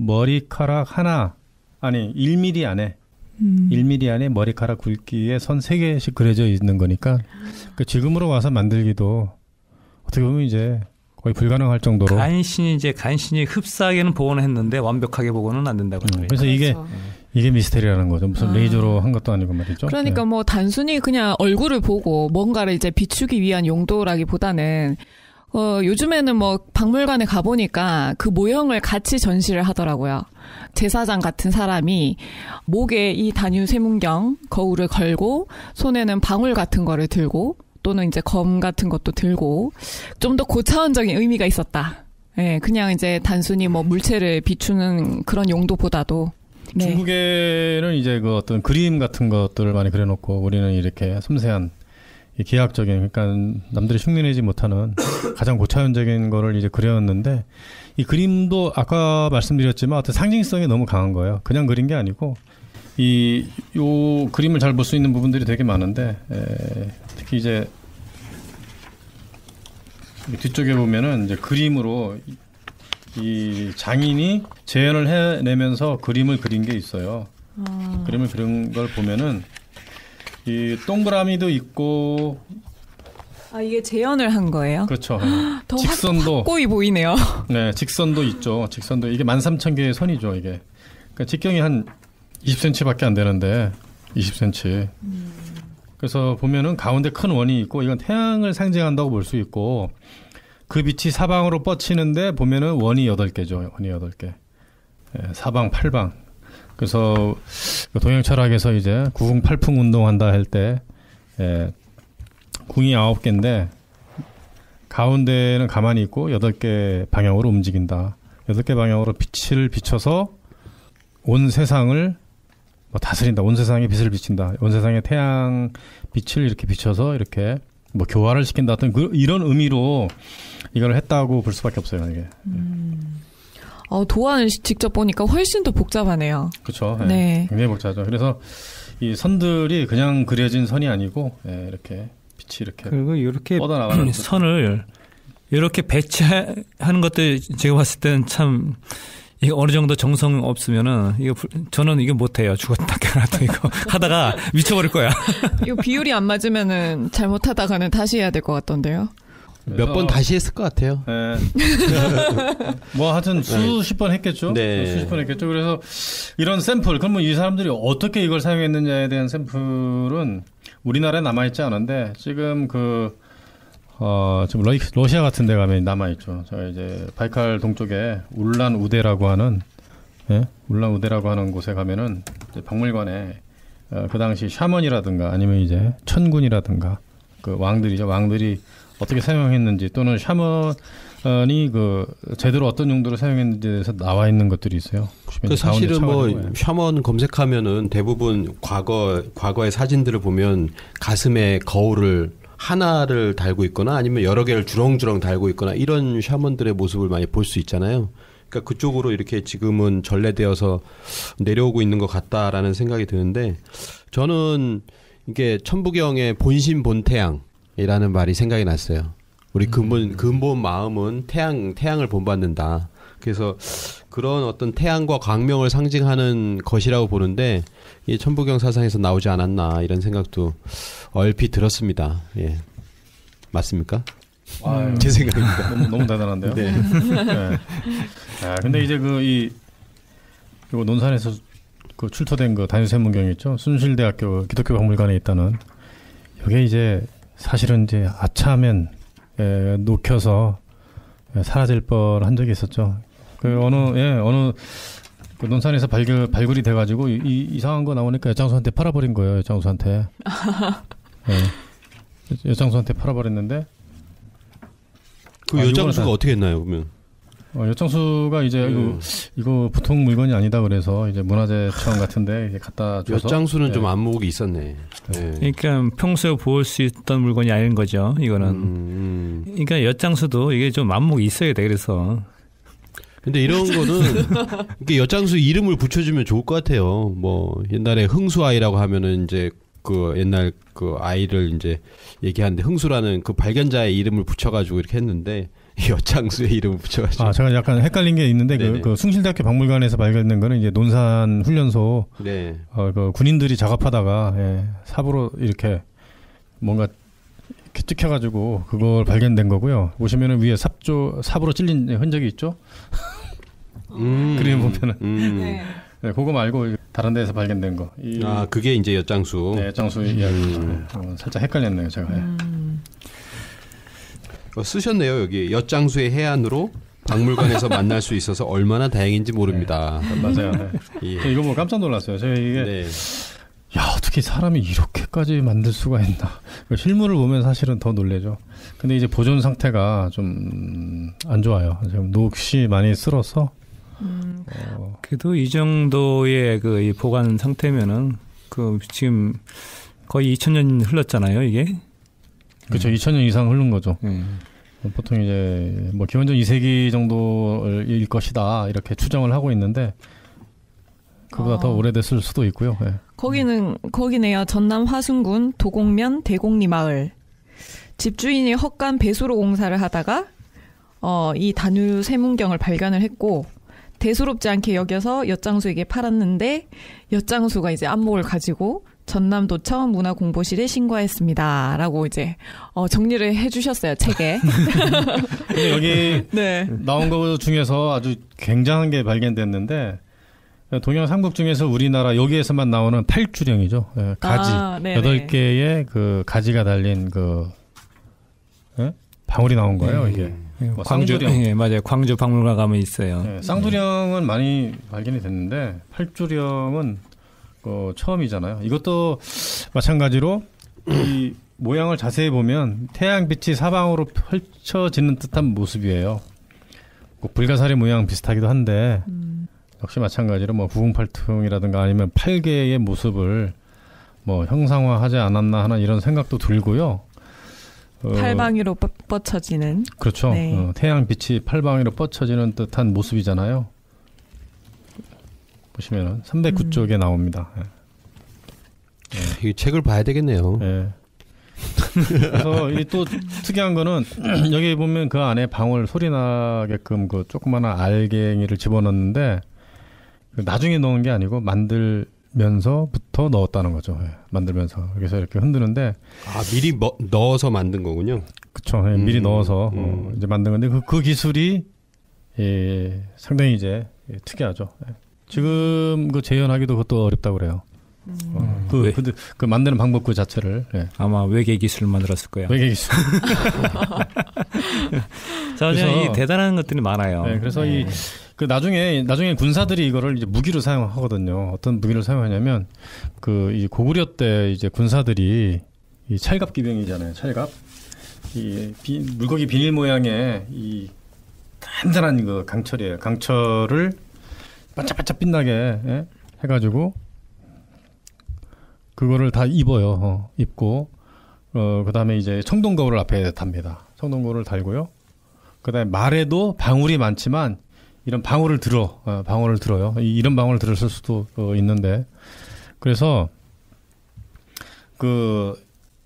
머리카락 하나, 아니, 일 밀리미터 안에, 음. 일 밀리미터 안에 머리카락 굵기에 선 세 개씩 그려져 있는 거니까, 그러니까 지금으로 와서 만들기도 어떻게 보면 이제 거의 불가능할 정도로. 간신히 이제 간신히 흡사하게는 복원을 했는데 완벽하게 복원은 안 된다고. 음, 그래서 그렇죠. 이게, 이게 미스테리라는 거죠. 무슨 아. 레이저로 한 것도 아니고 말이죠. 그러니까 네. 뭐 단순히 그냥 얼굴을 보고 뭔가를 이제 비추기 위한 용도라기보다는 어, 요즘에는 뭐 박물관에 가보니까 그 모형을 같이 전시를 하더라고요. 제사장 같은 사람이 목에 이 단유 세문경 거울을 걸고 손에는 방울 같은 거를 들고 또는 이제 검 같은 것도 들고 좀 더 고차원적인 의미가 있었다. 예, 네, 그냥 이제 단순히 뭐 물체를 비추는 그런 용도보다도 네. 중국에는 이제 그 어떤 그림 같은 것들을 많이 그려놓고 우리는 이렇게 섬세한 기하학적인, 그러니까 남들이 흉내내지 못하는 가장 고차원적인 거를 이제 그렸는데 이 그림도 아까 말씀드렸지만 어떤 상징성이 너무 강한 거예요. 그냥 그린 게 아니고 이 요 그림을 잘 볼 수 있는 부분들이 되게 많은데 에, 특히 이제 뒤쪽에 보면은 이제 그림으로 이, 이 장인이 재현을 해내면서 그림을 그린 게 있어요. 아. 그림을 그린 걸 보면은 이 동그라미도 있고. 아, 이게 재현을 한 거예요? 그렇죠. 더 직선도 확고히 보이네요. 네, 직선도 있죠. 직선도 이게 만 삼천 개의 선이죠, 이게. 그러니까 직경이 한 이십 센티미터밖에 안 되는데 이십 센티미터. 음. 그래서 보면은 가운데 큰 원이 있고 이건 태양을 상징한다고 볼 수 있고 그 빛이 사방으로 뻗치는데 보면은 원이 여덟 개죠. 원이 여덟 개. 네, 사방, 팔방. 그래서 동양 철학에서 이제 구궁팔풍 운동한다 할 때 예, 궁이 아홉 개인데 가운데는 가만히 있고 여덟 개 방향으로 움직인다. 여덟 개 방향으로 빛을 비춰서 온 세상을 뭐 다스린다. 온 세상에 빛을 비친다. 온 세상에 태양 빛을 이렇게 비춰서 이렇게 뭐 교화를 시킨다. 어떤 그, 이런 의미로 이걸 했다고 볼 수밖에 없어요. 이게. 음. 어, 도안을 직접 보니까 훨씬 더 복잡하네요. 그렇죠. 네. 네. 굉장히 복잡하죠. 그래서 이 선들이 그냥 그려진 선이 아니고 네, 이렇게 빛이 이렇게 그리고 이렇게 뻗어나가는 선을 이렇게 배치하는 것도 제가 봤을 때는 참 이게 어느 정도 정성 없으면은 이거 저는 이거 못해요. 죽었다 깨어났다 이거 하다가 미쳐버릴 거야. 이거 비율이 안 맞으면은 잘못하다가는 다시 해야 될 것 같던데요. 몇 번 다시 했을 것 같아요. 네. 뭐 하여튼 수십 번 했겠죠. 네. 수십 번 했겠죠. 그래서 이런 샘플, 그러면 이 사람들이 어떻게 이걸 사용했느냐에 대한 샘플은 우리나라에 남아있지 않은데 지금 그 어, 지금 러, 러시아 같은 데 가면 남아있죠. 저 이제 바이칼 동쪽에 울란 우데라고 하는, 예? 울란 우데라고 하는 곳에 가면은 이제 박물관에 어, 그 당시 샤먼이라든가 아니면 이제 천군이라든가 그 왕들이죠. 왕들이 어떻게 사용했는지 또는 샤먼이 그 제대로 어떤 용도로 사용했는지에 대해서 나와 있는 것들이 있어요. 그 사실은 뭐 샤먼 검색하면은 대부분 과거 과거의 사진들을 보면 가슴에 거울을 하나를 달고 있거나 아니면 여러 개를 주렁주렁 달고 있거나 이런 샤먼들의 모습을 많이 볼 수 있잖아요. 그러니까 그쪽으로 이렇게 지금은 전래되어서 내려오고 있는 것 같다라는 생각이 드는데 저는 이게 천부경의 본심 본태양이라는 말이 생각이 났어요. 우리 근본 근본 마음은 태양 태양을 본받는다. 그래서 그런 어떤 태양과 광명을 상징하는 것이라고 보는데 이 천부경 사상에서 나오지 않았나 이런 생각도 얼핏 들었습니다. 예, 맞습니까? 아유, 제 생각입니다. 너무, 너무 대단한데요. 네. 네. 아, 근데 이제 그 이 이거 논산에서 그 출토된 그 단유세문경이 있죠. 순실대학교 기독교 박물관에 있다는 이게 이제 사실은 이제 아차하면 예, 녹혀서 예, 사라질 뻔한 적이 있었죠. 그 어느 예 어느 그 논산에서 발굴 발굴이 돼가지고 이, 이 이상한 거 나오니까 여장수한테 팔아버린 거예요. 여장수한테. 예. 여장수한테 팔아버렸는데. 그 아, 여장수가 다, 어떻게 했나요, 그러면? 어, 여장수가 이제 음. 이거, 이거 보통 물건이 아니다 그래서 이제 문화재청 같은데 이제 갖다 줘서. 여장수는 예. 좀 안목이 있었네. 네. 그러니까 평소에 볼 수 있던 물건이 아닌 거죠. 이거는. 음, 음. 그러니까 여장수도 이게 좀 안목이 있어야 돼. 그래서. 근데 이런 거는 이게 여장수 이름을 붙여주면 좋을 것 같아요. 뭐 옛날에 흥수아이라고 하면은 이제 그 옛날 그 아이를 이제 얘기하는데 흥수라는 그 발견자의 이름을 붙여가지고 이렇게 했는데 여장수의 이름을 붙여가지고. 아 제가 약간 헷갈린 게 있는데 그, 그 숭실대학교 박물관에서 발견된 거는 이제 논산 훈련소. 네. 어, 그 군인들이 작업하다가 예, 삽으로 이렇게 뭔가 이렇게 찍혀가지고 그걸 발견된 거고요. 보시면은 위에 삽조 삽으로 찔린 흔적이 있죠. 음, 그림 보면은. 음. 네. 네, 그거 말고 다른 데서 발견된 거. 이, 아 그게 이제 엿장수. 네, 엿장수 이야기. 음. 네, 어, 살짝 헷갈렸네요, 제가. 음. 어, 쓰셨네요 여기 엿장수의 해안으로 박물관에서 만날 수 있어서 얼마나 다행인지 모릅니다. 네, 맞아요. 네. 예. 이거 보고 깜짝 놀랐어요. 제가 이게 네. 야 어떻게 사람이 이렇게까지 만들 수가 있나. 실물을 보면 사실은 더 놀래죠. 근데 이제 보존 상태가 좀 안 좋아요. 지금 녹시 많이 쓸어서. 음. 어. 그래도 이 정도의 그 이 보관 상태면은 그 지금 거의 이천 년 흘렀잖아요, 이게. 그렇죠. 음. 이천 년 이상 흐른 거죠. 음. 보통 이제 뭐 기원전 이 세기 정도일 것이다 이렇게 추정을 하고 있는데 그보다 어. 더 오래됐을 수도 있고요. 네. 거기는 거기네요. 전남 화순군 도곡면 대곡리 마을. 집주인이 헛간 배수로 공사를 하다가 어, 이 단유 세문경을 발견을 했고 대수롭지 않게 여겨서 엿장수에게 팔았는데 엿장수가 이제 안목을 가지고 전남도청 문화공보실에 신고했습니다라고 이제 어, 정리를 해주셨어요 책에. 근데 여기 네. 나온 것 중에서 아주 굉장한 게 발견됐는데 동양 삼국 중에서 우리나라 여기에서만 나오는 팔주령이죠. 예, 가지 아, 여덟 개의 그 가지가 달린 그 예? 방울이 나온 거예요. 음. 이게. 뭐 광주, 쌍두령. 예, 맞아요. 광주 박물관 가면 있어요. 네, 쌍두령은 많이 발견이 됐는데 팔주령은 어, 처음이잖아요. 이것도 마찬가지로 이 모양을 자세히 보면 태양빛이 사방으로 펼쳐지는 듯한 모습이에요. 뭐 불가사리 모양 비슷하기도 한데 음. 역시 마찬가지로 뭐 구궁팔통이라든가 아니면 팔개의 모습을 뭐 형상화하지 않았나 하는 이런 생각도 들고요. 어, 팔방위로 뻗, 뻗쳐지는. 그렇죠. 네. 어, 태양빛이 팔방위로 뻗쳐지는 듯한 모습이잖아요. 보시면은 삼백구 음. 쪽에 나옵니다. 네. 네. 이 책을 봐야 되겠네요. 네. 그래서 이 또 특이한 거는 여기 보면 그 안에 방울 소리 나게끔 그 조그마한 알갱이를 집어넣는데 나중에 넣은 게 아니고 만들면서부터 넣었다는 거죠. 네. 만들면서 그래서 이렇게 흔드는데 아 미리 뭐, 넣어서 만든 거군요. 그렇죠. 네. 음, 미리 넣어서 음. 어, 이제 만든 건데 그, 그 기술이 예, 상당히 이제 예, 특이하죠. 예. 지금 그 재현하기도 그것도 어렵다고 그래요. 음. 어, 그, 그, 그 만드는 방법 그 자체를 예. 아마 외계 기술을 만들었을 거예요. 외계 기술. 자, 이 대단한 것들이 많아요. 네, 그래서 네. 이 그 나중에 나중에 군사들이 이거를 이제 무기로 사용하거든요. 어떤 무기를 사용하냐면 그 이 고구려 때 이제 군사들이 이 찰갑 기병이잖아요. 찰갑. 이 비, 물고기 비닐 모양의 이 단단한 그 강철이에요. 강철을 반짝반짝 빛나게 예? 해가지고 그거를 다 입어요. 어, 입고 어, 그다음에 이제 청동거울을 앞에 답니다. 청동거울을 달고요. 그다음에 말에도 방울이 많지만 이런 방울을 들어 어, 방울을 들어요. 이, 이런 방울을 들었을 수도 어, 있는데 그래서 그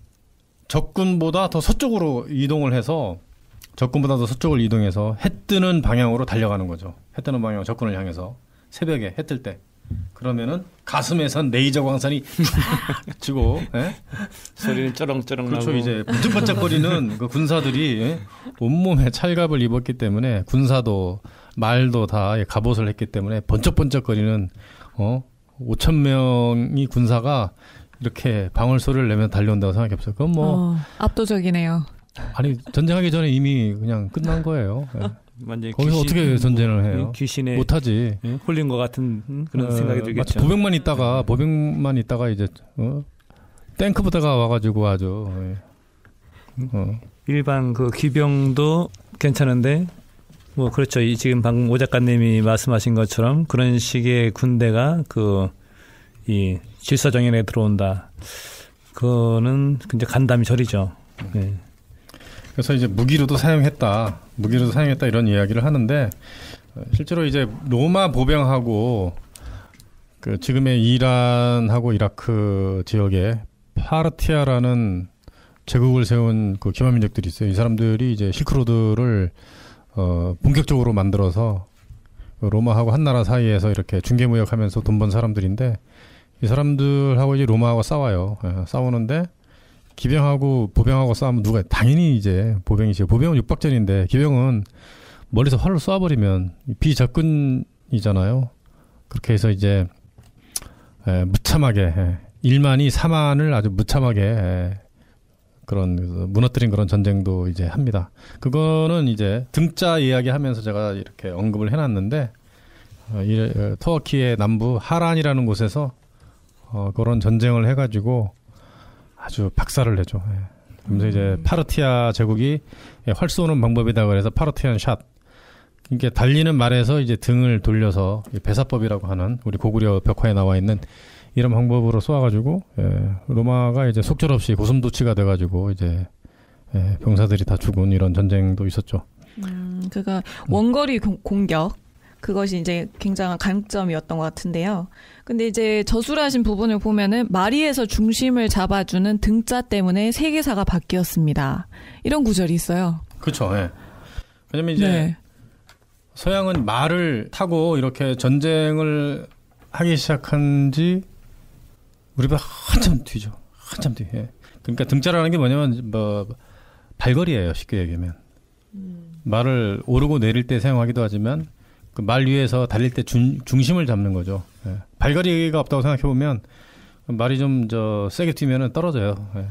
적군보다 더 서쪽으로 이동을 해서 적군보다 더 서쪽을 이동해서 해 뜨는 방향으로 달려가는 거죠. 해 뜨는 방향 적군을 향해서 새벽에 해 뜰 때. 그러면은 가슴에선 레이저 광선이 쫙 치고 예? 소리는 쩌렁쩌렁 그렇죠. 나고. 이제 번쩍번쩍거리는 그 군사들이 예? 온몸에 찰갑을 입었기 때문에 군사도 말도 다 갑옷을 했기 때문에 번쩍번쩍거리는 어 오천 명이 군사가 이렇게 방울 소리를 내면 달려온다고 생각해보세요. 그건 뭐 어, 압도적이네요. 아니 전쟁하기 전에 이미 그냥 끝난 거예요. 예. 거기서 귀신, 어떻게 전쟁을 해요? 귀신에 못하지. 홀린 것 같은 그런 어, 생각이 들겠죠. 마치 보병만 있다가 보병만 있다가 이제 어? 탱크 부대가 와가지고 아주 어. 일반 그 기병도 괜찮은데 뭐 그렇죠. 이 지금 방금 오 작가님이 말씀하신 것처럼 그런 식의 군대가 그 이 질서정연에 들어온다. 그거는 굉장히 간담이 저리죠. 네. 그래서 이제 무기로도 사용했다, 무기로도 사용했다 이런 이야기를 하는데 실제로 이제 로마 보병하고 그 지금의 이란하고 이라크 지역에 파르티아라는 제국을 세운 그 기만민족들이 있어요. 이 사람들이 이제 실크로드를 어 본격적으로 만들어서 로마하고 한나라 사이에서 이렇게 중개무역하면서 돈 번 사람들인데 이 사람들하고 이제 로마하고 싸워요. 예, 싸우는데. 기병하고 보병하고 싸우면 누가 당연히 이제 보병이죠. 보병은 육박전인데 기병은 멀리서 활로 쏴버리면 비접근이잖아요. 그렇게 해서 이제 에, 무참하게 에, 일만이 사만을 아주 무참하게 에, 그런 무너뜨린 그런 전쟁도 이제 합니다. 그거는 이제 등자 이야기하면서 제가 이렇게 언급을 해놨는데 어, 이, 터키의 남부 하란이라는 곳에서 어, 그런 전쟁을 해가지고 아주 박살을 내죠. 예. 그래서 음. 이제 파르티아 제국이 활 쏘는 방법이다 그래서 파르티안 샷. 이게 달리는 말에서 이제 등을 돌려서 배사법이라고 하는 우리 고구려 벽화에 나와 있는 이런 방법으로 쏘아가지고 예. 로마가 이제 속절없이 고슴도치가 돼가지고 이제 예. 병사들이 다 죽은 이런 전쟁도 있었죠. 음, 그가 원거리 공, 공격. 그것이 이제 굉장한 강점이었던 것 같은데요. 근데 이제 저술하신 부분을 보면은 마리에서 중심을 잡아주는 등자 때문에 세계사가 바뀌었습니다. 이런 구절이 있어요. 그렇죠. 예. 왜냐면 이제 네. 서양은 말을 타고 이렇게 전쟁을 하기 시작한 지 우리보다 한참 뒤죠. 한참 뒤. 예. 그러니까 등자라는 게 뭐냐면 뭐 발걸이예요. 쉽게 얘기하면. 음. 말을 오르고 내릴 때 사용하기도 하지만 그 말 위에서 달릴 때 중, 중심을 잡는 거죠. 예. 발걸이가 없다고 생각해 보면 말이 좀 저 세게 뛰면은 떨어져요. 예.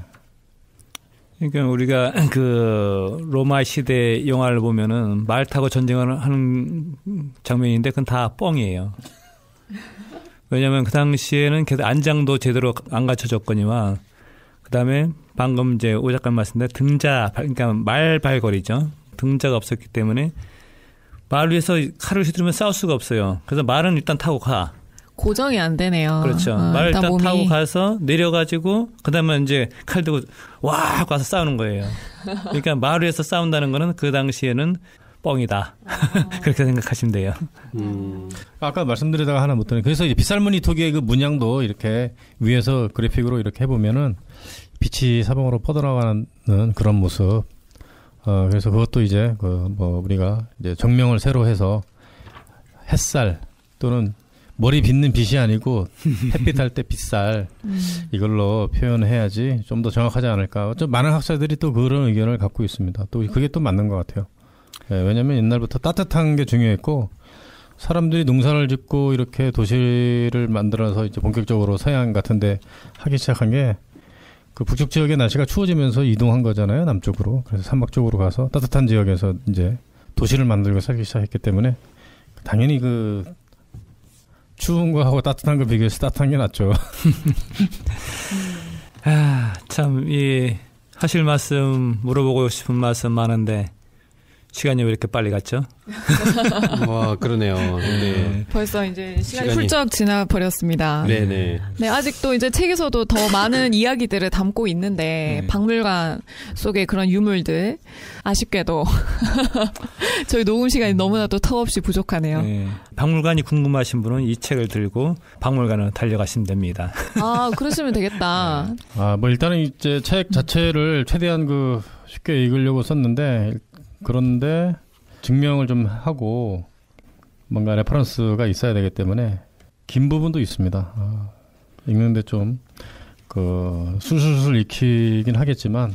그러니까 우리가 그 로마 시대 영화를 보면은 말 타고 전쟁을 하는 장면인데 그건 다 뻥이에요. 왜냐하면 그 당시에는 계속 안장도 제대로 안 갖춰졌거니와 그다음에 방금 이제 오 작가 말씀대로 등자, 그러니까 말 발걸이죠. 등자가 없었기 때문에 말 위에서 칼을 휘두르면 싸울 수가 없어요. 그래서 말은 일단 타고 가. 고정이 안 되네요. 그렇죠. 어, 말을 일단 몸이... 타고 가서 내려가지고 그다음에 이제 칼 들고 와 하고 가서 싸우는 거예요. 그러니까 말 위에서 싸운다는 거는 그 당시에는 뻥이다. 어. 그렇게 생각하시면 돼요. 음. 아까 말씀드리다가 하나 못 드는. 그래서 이제 빗살무늬 토기의 그 문양도 이렇게 위에서 그래픽으로 이렇게 해보면은 빛이 사방으로 뻗어나가는 그런 모습. 어, 그래서 그것도 이제 그 뭐 우리가 이제 정명을 새로 해서 햇살 또는 머리 빗는 빛이 아니고 햇빛 할 때 빗살 음. 이걸로 표현해야지 좀 더 정확하지 않을까. 좀 많은 학자들이 또 그런 의견을 갖고 있습니다. 또 그게 또 맞는 것 같아요. 네, 왜냐하면 옛날부터 따뜻한 게 중요했고 사람들이 농사를 짓고 이렇게 도시를 만들어서 이제 본격적으로 서양 같은데 하기 시작한 게 그 북쪽 지역의 날씨가 추워지면서 이동한 거잖아요, 남쪽으로. 그래서 산막 쪽으로 가서 따뜻한 지역에서 이제 도시를 만들고 살기 시작했기 때문에 당연히 그 추운 거하고 따뜻한 거 비교해서 따뜻한 게 낫죠. 아, 참, 이 하실 말씀 물어보고 싶은 말씀 많은데 시간이 왜 이렇게 빨리 갔죠? 와, 그러네요. 네. 벌써 이제 시간이, 시간이 훌쩍 지나 버렸습니다. 네네. 네, 아직도 이제 책에서도 더 많은 이야기들을 담고 있는데 네. 박물관 속의 그런 유물들 아쉽게도 저희 녹음 시간이 너무나도 턱없이 부족하네요. 네. 박물관이 궁금하신 분은 이 책을 들고 박물관을 달려가시면 됩니다. 아, 그러시면 되겠다. 네. 아, 뭐 일단은 이제 책 자체를 최대한 그 쉽게 읽으려고 썼는데. 그런데 증명을 좀 하고 뭔가 레퍼런스가 있어야 되기 때문에 긴 부분도 있습니다. 아, 읽는데 좀 그 술술술 읽히긴 하겠지만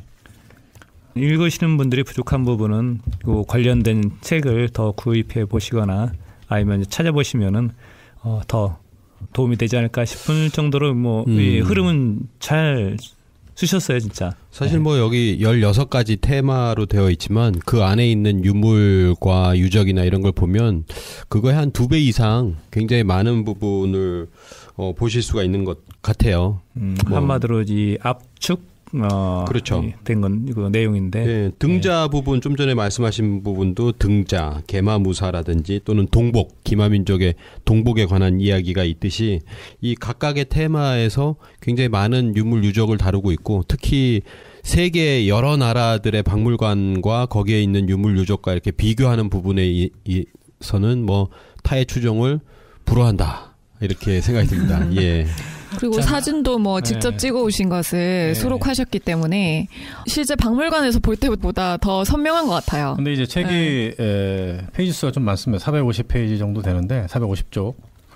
읽으시는 분들이 부족한 부분은 그 관련된 책을 더 구입해 보시거나 아니면 찾아보시면은 어, 더 도움이 되지 않을까 싶을 정도로 뭐 음. 이 흐름은 잘 쓰셨어요, 진짜. 사실 뭐 여기 열여섯 가지 테마로 되어 있지만 그 안에 있는 유물과 유적이나 이런 걸 보면 그거의 한 두 배 이상 굉장히 많은 부분을 어, 보실 수가 있는 것 같아요. 음, 뭐. 한마디로 이 압축 어, 그렇죠. 된 건 이거 내용인데. 네, 등자 네. 부분 좀 전에 말씀하신 부분도 등자, 계마무사라든지 또는 동복, 기마민족의 동복에 관한 이야기가 있듯이 이 각각의 테마에서 굉장히 많은 유물 유적을 다루고 있고 특히 세계 여러 나라들의 박물관과 거기에 있는 유물 유적과 이렇게 비교하는 부분에 있어서는 뭐 타의 추종을 불허한다. 이렇게 생각이 듭니다. 예. 그리고 자, 사진도 뭐 직접 네. 찍어 오신 것을 네. 수록하셨기 때문에 실제 박물관에서 볼 때보다 더 선명한 것 같아요. 근데 이제 책이 네. 에, 페이지 수가 좀 많습니다. 사백오십 페이지 정도 되는데 사백오십 쪽.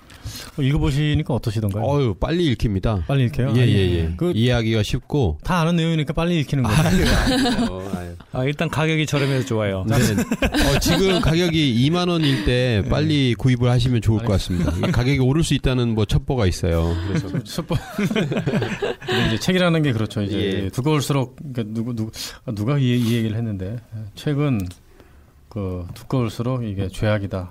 읽어보시니까 어떠시던가요? 어유 빨리 읽힙니다. 빨리 읽혀요? 예예예. 예, 예. 그 이해하기가 쉽고 다 아는 내용이니까 빨리 읽히는 거죠. 아, 일단 가격이 저렴해서 좋아요. 네. 어, 지금 가격이 이만 원일 때 빨리 구입을 하시면 좋을 것 같습니다. 가격이 오를 수 있다는 뭐 첩보가 있어요. 그래서 첩보. 이제 책이라는 게 그렇죠. 이제 예. 두꺼울수록 그러니까 누구 누구 누가 이, 이 얘기를 했는데 책은 그 두꺼울수록 이게 죄악이다.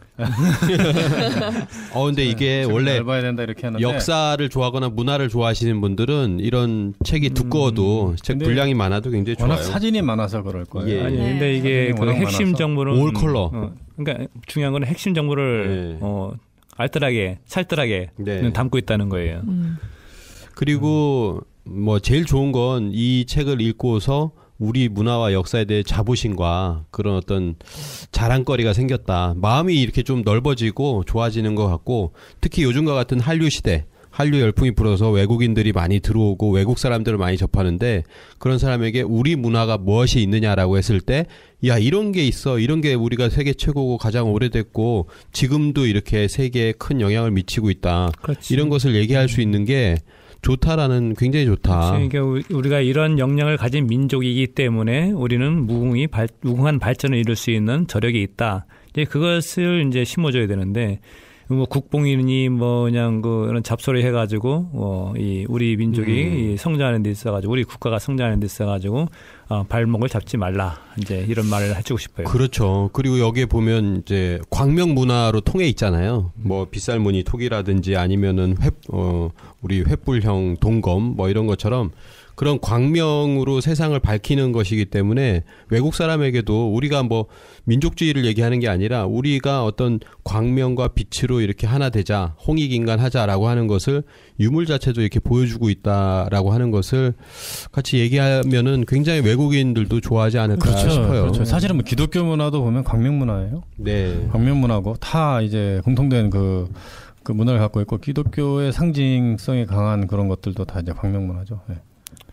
어 근데 이게 원래 넓어야 된다 이렇게 하는데 역사를 좋아하거나 문화를 좋아하시는 분들은 이런 책이 두꺼워도 음, 책 분량이 많아도 굉장히 워낙 좋아요. 사진이 많아서 그럴 거예요. 예. 아니 근데 이게 그 핵심 많아서. 정보를 올 컬러. 어, 그러니까 중요한 건 핵심 정보를 네. 어, 알뜰하게 찰뜰하게 네. 담고 있다는 거예요. 음. 그리고 뭐 제일 좋은 건 이 책을 읽고서 우리 문화와 역사에 대해 자부심과 그런 어떤 자랑거리가 생겼다. 마음이 이렇게 좀 넓어지고 좋아지는 것 같고 특히 요즘과 같은 한류 시대, 한류 열풍이 불어서 외국인들이 많이 들어오고 외국 사람들을 많이 접하는데 그런 사람에게 우리 문화가 무엇이 있느냐라고 했을 때 야 이런 게 있어. 이런 게 우리가 세계 최고고 가장 오래됐고 지금도 이렇게 세계에 큰 영향을 미치고 있다. 그렇지. 이런 것을 얘기할 수 있는 게 좋다라는 굉장히 좋다. 그러니까 우리가 이런 역량을 가진 민족이기 때문에 우리는 무궁히 발, 무궁한 발전을 이룰 수 있는 저력이 있다. 이제 그것을 이제 심어줘야 되는데 뭐 국뽕이니 뭐 그냥 그 이런 잡소리 해가지고 어, 이 우리 민족이 음. 이 성장하는 데 있어가지고 우리 국가가 성장하는 데 있어가지고 어, 발목을 잡지 말라. 이제 이런 말을 해주고 싶어요. 그렇죠. 그리고 여기에 보면 이제 광명 문화로 통해 있잖아요. 뭐 빗살무늬 토기라든지 아니면은 횃 어, 우리 횃불형 동검 뭐 이런 것처럼 그런 광명으로 세상을 밝히는 것이기 때문에 외국 사람에게도 우리가 뭐 민족주의를 얘기하는 게 아니라 우리가 어떤 광명과 빛으로 이렇게 하나 되자, 홍익인간하자라고 하는 것을 유물 자체도 이렇게 보여주고 있다라고 하는 것을 같이 얘기하면은 굉장히 외국인들도 좋아하지 않을까 그렇죠, 싶어요. 그렇죠. 사실은 뭐 기독교 문화도 보면 광명 문화예요. 네. 광명 문화고 다 이제 공통된 그, 그 문화를 갖고 있고 기독교의 상징성이 강한 그런 것들도 다 이제 광명 문화죠. 네.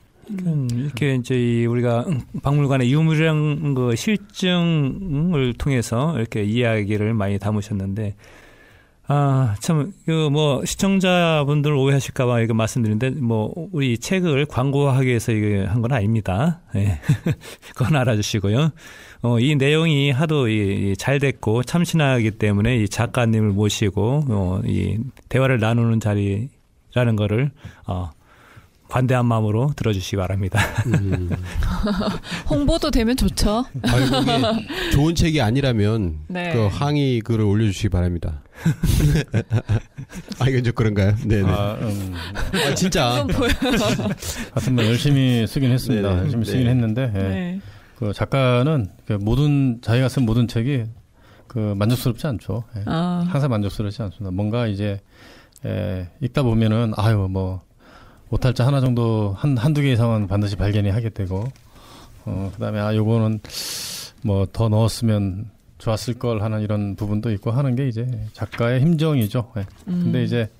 이렇게 이제 이 우리가 박물관의 유물이랑 그 실증을 통해서 이렇게 이야기를 많이 담으셨는데, 아, 참, 그 뭐 시청자분들 오해하실까봐 이거 말씀드리는데, 뭐 우리 책을 광고하기 위해서 이거 한 건 아닙니다. 예. 그건 알아주시고요. 어, 이 내용이 하도 이, 이 잘 됐고 참신하기 때문에 이 작가님을 모시고 어, 이 대화를 나누는 자리라는 거를 어. 관대한 마음으로 들어주시기 바랍니다. 음. 홍보도 되면 좋죠. 아이고, 좋은 책이 아니라면 네. 그 항의 글을 올려주시기 바랍니다. 아, 이건 좀 그런가요? 네네. 아, 음. 아, 진짜. 하여튼 뭐 열심히 쓰긴 했습니다. 네네. 열심히 쓰긴 네. 했는데 예. 네. 그 작가는 그 모든 자기가 쓴 모든 책이 그 만족스럽지 않죠. 예. 아. 항상 만족스럽지 않습니다. 뭔가 이제 에, 읽다 보면은 아유 뭐 오탈자 하나 정도 한 한두 개 이상은 반드시 발견이 하게 되고 어 그다음에 아 요거는 뭐 더 넣었으면 좋았을 걸 하는 이런 부분도 있고 하는 게 이제 작가의 힘정이죠. 예. 음. 근데 이제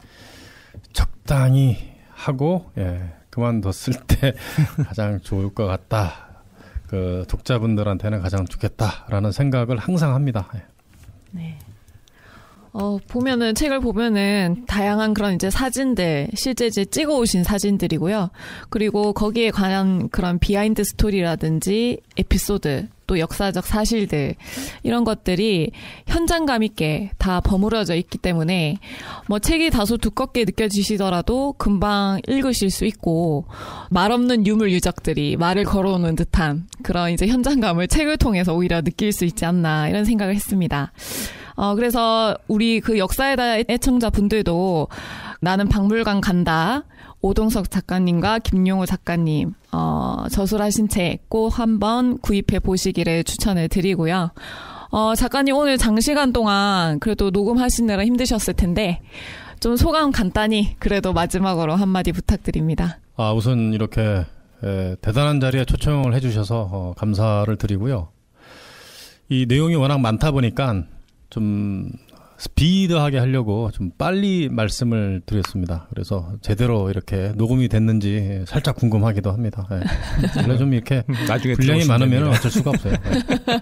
적당히 하고 예. 그만뒀을 때 가장 좋을 것 같다. 그 독자분들한테는 가장 좋겠다라는 생각을 항상 합니다. 예. 네. 어, 보면은, 책을 보면은, 다양한 그런 이제 사진들, 실제 이제 찍어 오신 사진들이고요. 그리고 거기에 관한 그런 비하인드 스토리라든지, 에피소드, 또 역사적 사실들, 이런 것들이 현장감 있게 다 버무려져 있기 때문에, 뭐 책이 다소 두껍게 느껴지시더라도 금방 읽으실 수 있고, 말 없는 유물 유적들이 말을 걸어오는 듯한 그런 이제 현장감을 책을 통해서 오히려 느낄 수 있지 않나, 이런 생각을 했습니다. 어, 그래서 우리 그 역사에다 애청자 분들도 나는 박물관 간다. 오동석 작가님과 김용우 작가님, 어, 저술하신 책 꼭 한번 구입해 보시기를 추천을 드리고요. 어, 작가님 오늘 장시간 동안 그래도 녹음하시느라 힘드셨을 텐데, 좀 소감 간단히 그래도 마지막으로 한마디 부탁드립니다. 아, 우선 이렇게 에, 대단한 자리에 초청을 해주셔서 어, 감사를 드리고요. 이 내용이 워낙 많다 보니까 좀 스피드하게 하려고 좀 빨리 말씀을 드렸습니다. 그래서 제대로 이렇게 녹음이 됐는지 살짝 궁금하기도 합니다. 네. 원래 좀 이렇게 나중에 분량이 들어오시면 많으면 됩니다. 어쩔 수가 없어요. 네.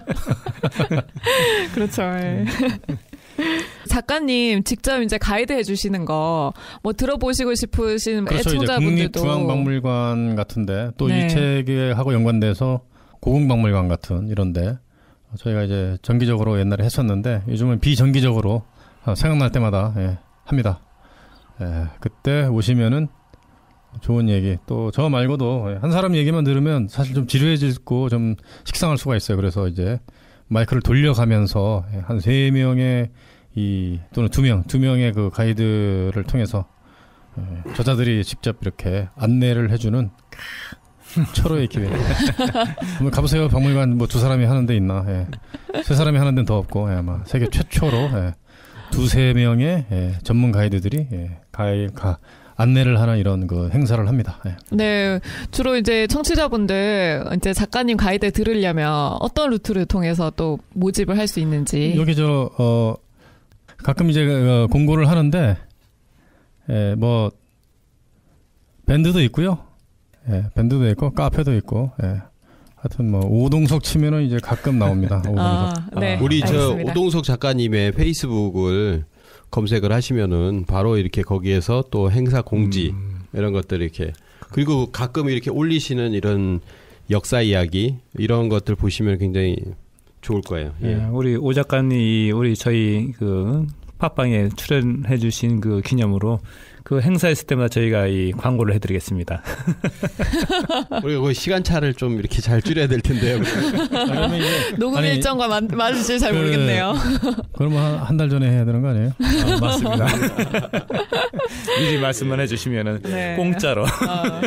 그렇죠. 작가님 직접 이제 가이드 해주시는 거 뭐 들어보시고 싶으신 그렇죠. 이제 애청자분들도 국립중앙박물관 같은데 또 이 네. 책하고 연관돼서 고궁박물관 같은 이런데 저희가 이제 정기적으로 옛날에 했었는데 요즘은 비정기적으로 생각날 때마다 예, 합니다. 예, 그때 오시면은 좋은 얘기 또 저 말고도 한 사람 얘기만 들으면 사실 좀 지루해지고 좀 식상할 수가 있어요. 그래서 이제 마이크를 돌려가면서 한 세 명의 이 또는 두 명, 두 명의 그 가이드를 통해서 예, 저자들이 직접 이렇게 안내를 해주는 철호의 기회. 한번 가보세요. 박물관 뭐 두 사람이 하는 데 있나. 예. 세 사람이 하는 데는 더 없고 예, 아마 세계 최초로 예, 두세 명의 예, 전문 가이드들이 예, 가이, 가, 안내를 하는 이런 그 행사를 합니다. 예. 네, 주로 이제 청취자분들 이제 작가님 가이드 들으려면 어떤 루트를 통해서 또 모집을 할 수 있는지. 여기 저 어, 가끔 이제 어, 공고를 하는데 예, 뭐 밴드도 있고요. 예, 밴드도 있고 카페도 있고. 예. 하여튼 뭐 오동석 치면은 이제 가끔 나옵니다. 오동석. 아, 네. 우리 저 알겠습니다. 오동석 작가님의 페이스북을 검색을 하시면은 바로 이렇게 거기에서 또 행사 공지 음. 이런 것들 이렇게 그리고 가끔 이렇게 올리시는 이런 역사 이야기 이런 것들 보시면 굉장히 좋을 거예요. 예. 예, 우리 오 작가님, 우리 저희 그 팟빵에 출연해 주신 그 기념으로 그 행사했을 때마다 저희가 이 광고를 해드리겠습니다. 우리가 그 시간차를 좀 이렇게 잘 줄여야 될 텐데요. 녹음 아니, 일정과 맞, 맞을지 잘 그, 모르겠네요. 그러면 한 달 전에 해야 되는 거 아니에요? 아, 맞습니다. 미리 말씀만 해주시면은 네. 공짜로. 어.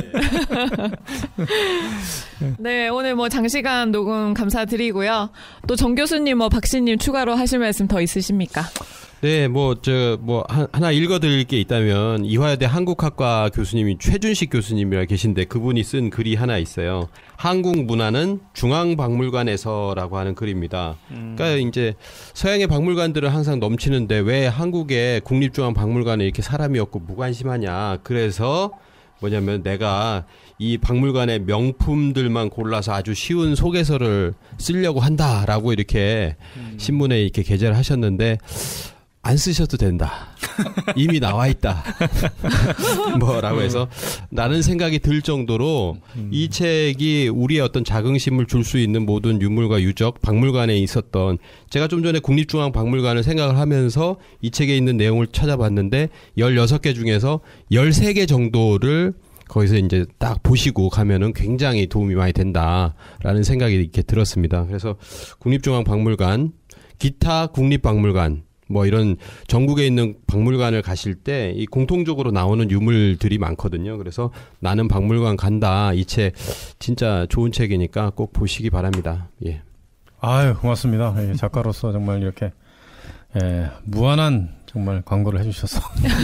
네, 오늘 뭐 장시간 녹음 감사드리고요. 또 정 교수님, 뭐 박씨님 추가로 하실 말씀 더 있으십니까? 네, 뭐, 저, 뭐, 하나 읽어드릴 게 있다면, 이화여대 한국학과 교수님이 최준식 교수님이라 계신데, 그분이 쓴 글이 하나 있어요. 한국 문화는 중앙박물관에서라고 하는 글입니다. 음. 그러니까 이제 서양의 박물관들은 항상 넘치는데, 왜 한국의 국립중앙박물관에 이렇게 사람이 없고 무관심하냐. 그래서 뭐냐면 내가 이 박물관의 명품들만 골라서 아주 쉬운 소개서를 쓰려고 한다라고 이렇게 음. 신문에 이렇게 게재를 하셨는데, 안 쓰셔도 된다. 이미 나와 있다. 뭐라고 해서 나는 생각이 들 정도로 음. 이 책이 우리의 어떤 자긍심을 줄 수 있는 모든 유물과 유적, 박물관에 있었던, 제가 좀 전에 국립중앙박물관을 생각을 하면서 이 책에 있는 내용을 찾아봤는데 열여섯 개 중에서 열세 개 정도를 거기서 이제 딱 보시고 가면은 굉장히 도움이 많이 된다라는 생각이 이렇게 들었습니다. 그래서 국립중앙박물관, 기타 국립박물관, 뭐 이런 전국에 있는 박물관을 가실 때 이 공통적으로 나오는 유물들이 많거든요. 그래서 나는 박물관 간다. 이 책 진짜 좋은 책이니까 꼭 보시기 바랍니다. 예. 아유, 고맙습니다. 예, 작가로서 정말 이렇게 예, 무한한 정말 광고를 해주셔서.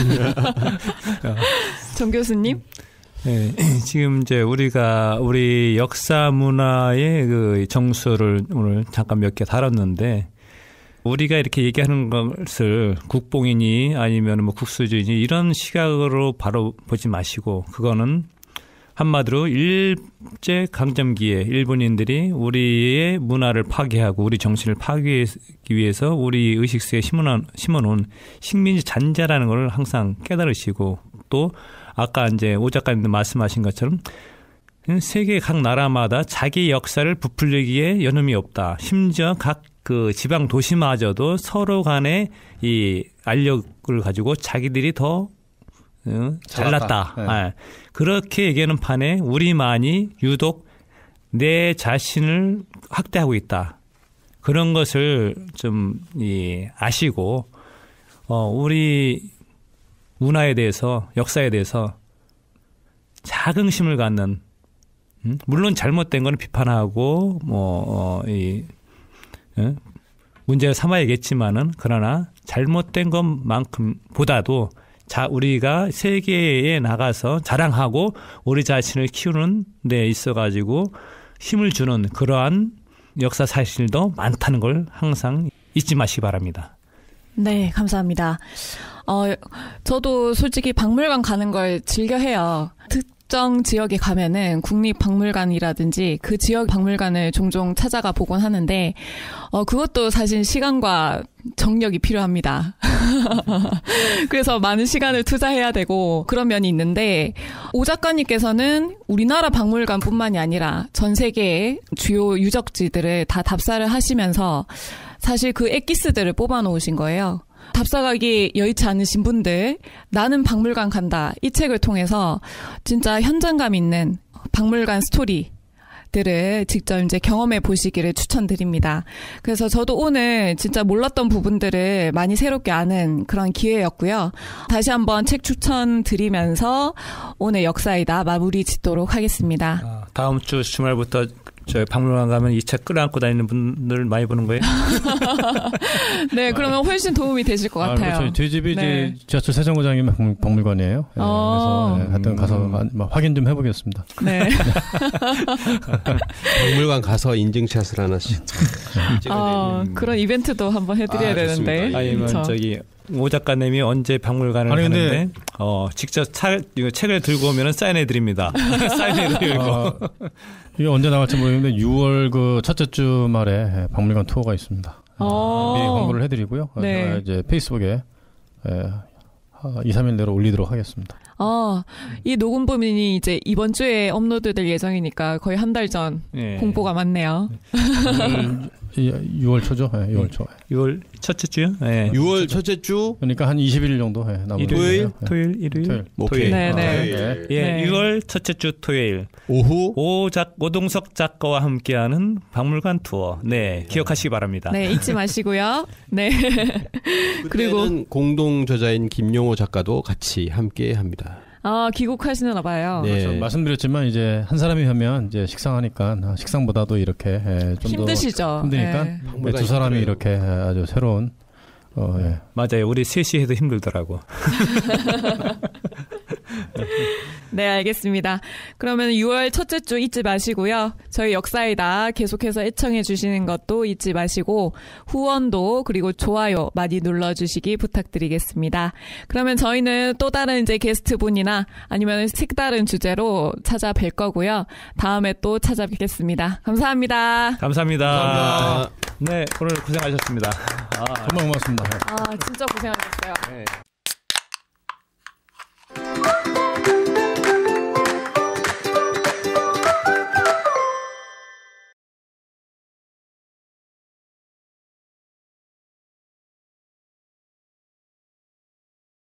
정 교수님? 네, 지금 이제 우리가 우리 역사 문화의 그 정수를 오늘 잠깐 몇 개 다뤘는데, 우리가 이렇게 얘기하는 것을 국뽕이니 아니면 뭐 국수주의니 이런 시각으로 바로 보지 마시고, 그거는 한마디로 일제 강점기에 일본인들이 우리의 문화를 파괴하고 우리 정신을 파괴하기 위해서 우리 의식수에 심어놓은 식민지 잔재라는 걸 항상 깨달으시고, 또 아까 이제 오 작가님도 말씀하신 것처럼 세계 각 나라마다 자기 역사를 부풀리기에 여념이 없다. 심지어 각 그 지방 도시마저도 서로 간에 이 알력을 가지고 자기들이 더 어, 잘났다. 네. 네. 그렇게 얘기하는 판에 우리만이 유독 내 자신을 학대하고 있다. 그런 것을 좀 이, 아시고 어, 우리 문화에 대해서, 역사에 대해서 자긍심을 갖는, 음? 물론 잘못된 건 비판하고 뭐 어, 이 문제를 삼아야겠지만은, 그러나 잘못된 것만큼 보다도 자 우리가 세계에 나가서 자랑하고 우리 자신을 키우는 데 있어가지고 힘을 주는 그러한 역사 사실도 많다는 걸 항상 잊지 마시기 바랍니다. 네, 감사합니다. 어, 저도 솔직히 박물관 가는 걸 즐겨 해요. 특정 지역에 가면은 국립박물관이라든지 그 지역 박물관을 종종 찾아가 보곤 하는데, 어, 그것도 사실 시간과 정력이 필요합니다. 그래서 많은 시간을 투자해야 되고 그런 면이 있는데, 오 작가님께서는 우리나라 박물관뿐만이 아니라 전 세계의 주요 유적지들을 다 답사를 하시면서 사실 그 엑기스들을 뽑아 놓으신 거예요. 답사가기 여의치 않으신 분들, 나는 박물관 간다, 이 책을 통해서 진짜 현장감 있는 박물관 스토리들을 직접 이제 경험해 보시기를 추천드립니다. 그래서 저도 오늘 진짜 몰랐던 부분들을 많이 새롭게 아는 그런 기회였고요. 다시 한번 책 추천 드리면서 오늘 역사이다 마무리 짓도록 하겠습니다. 아, 다음 주 주말부터 저희 박물관 가면 이 책 끌어안고 다니는 분들 많이 보는 거예요? 네, 그러면 훨씬 도움이 되실 것 같아요. 아, 그렇죠. 저희 집이 네. 이제 지하철 세정거장이 박물관이에요. 네, 어. 그래서 네, 하여튼 가서 음. 확인 좀 해보겠습니다. 네. 박물관 가서 인증샷을 하나씩. 어, 그런 이벤트도 한번 해드려야 아, 되는데. 아니면 그렇죠. 저기 오 작가님이 언제 박물관을 아니, 가는데 어, 직접 차, 이거 책을 들고 오면 사인해 드립니다. 사인해 드리고. 어, 이게 언제 나갈지 모르겠는데 유월 그 첫째 주 말에 박물관 투어가 있습니다. 어. 미리 광고를 해드리고요. 네. 이제 페이스북에 이, 삼 일 내로 올리도록 하겠습니다. 어, 이 녹음본이 이제 이번 주에 업로드될 예정이니까 거의 한 달 전 예. 공보가 많네요. 유월 초죠? 네, 유월 초. 유월 첫째 주요? 네. 유월 첫째 주 그러니까 한 이십 일 정도 네, 남은 일요일, 거예요. 토요일, 일요일, 토요일. 오케이. 네, 아, 네. 예. 예, 네. 유월 첫째 주 토요일 오후 오작 오동석 작가와 함께하는 박물관 투어. 네, 기억하시기 바랍니다. 네, 잊지 마시고요. 네. 그리고 그리고 공동 저자인 김용호 작가도 같이 함께 합니다. 아, 귀국하시나 봐요. 네. 그렇죠. 말씀드렸지만 이제 한 사람이 하면 이제 식상하니까 아, 식상보다도 이렇게 예, 좀 힘드시죠. 더 힘드니까 네. 네, 두 사람이 이렇게 아주 새로운 어, 예. 맞아요. 우리 셋이 해도 힘들더라고. 네, 알겠습니다. 그러면 유월 첫째 주 잊지 마시고요. 저희 역사이다 계속해서 애청해 주시는 것도 잊지 마시고 후원도 그리고 좋아요 많이 눌러주시기 부탁드리겠습니다. 그러면 저희는 또 다른 이제 게스트분이나 아니면 색다른 주제로 찾아뵐 거고요. 다음에 또 찾아뵙겠습니다. 감사합니다. 감사합니다. 감사합니다. 네, 오늘 고생하셨습니다. 아, 정말 고맙습니다. 아, 진짜 고생하셨어요. 네.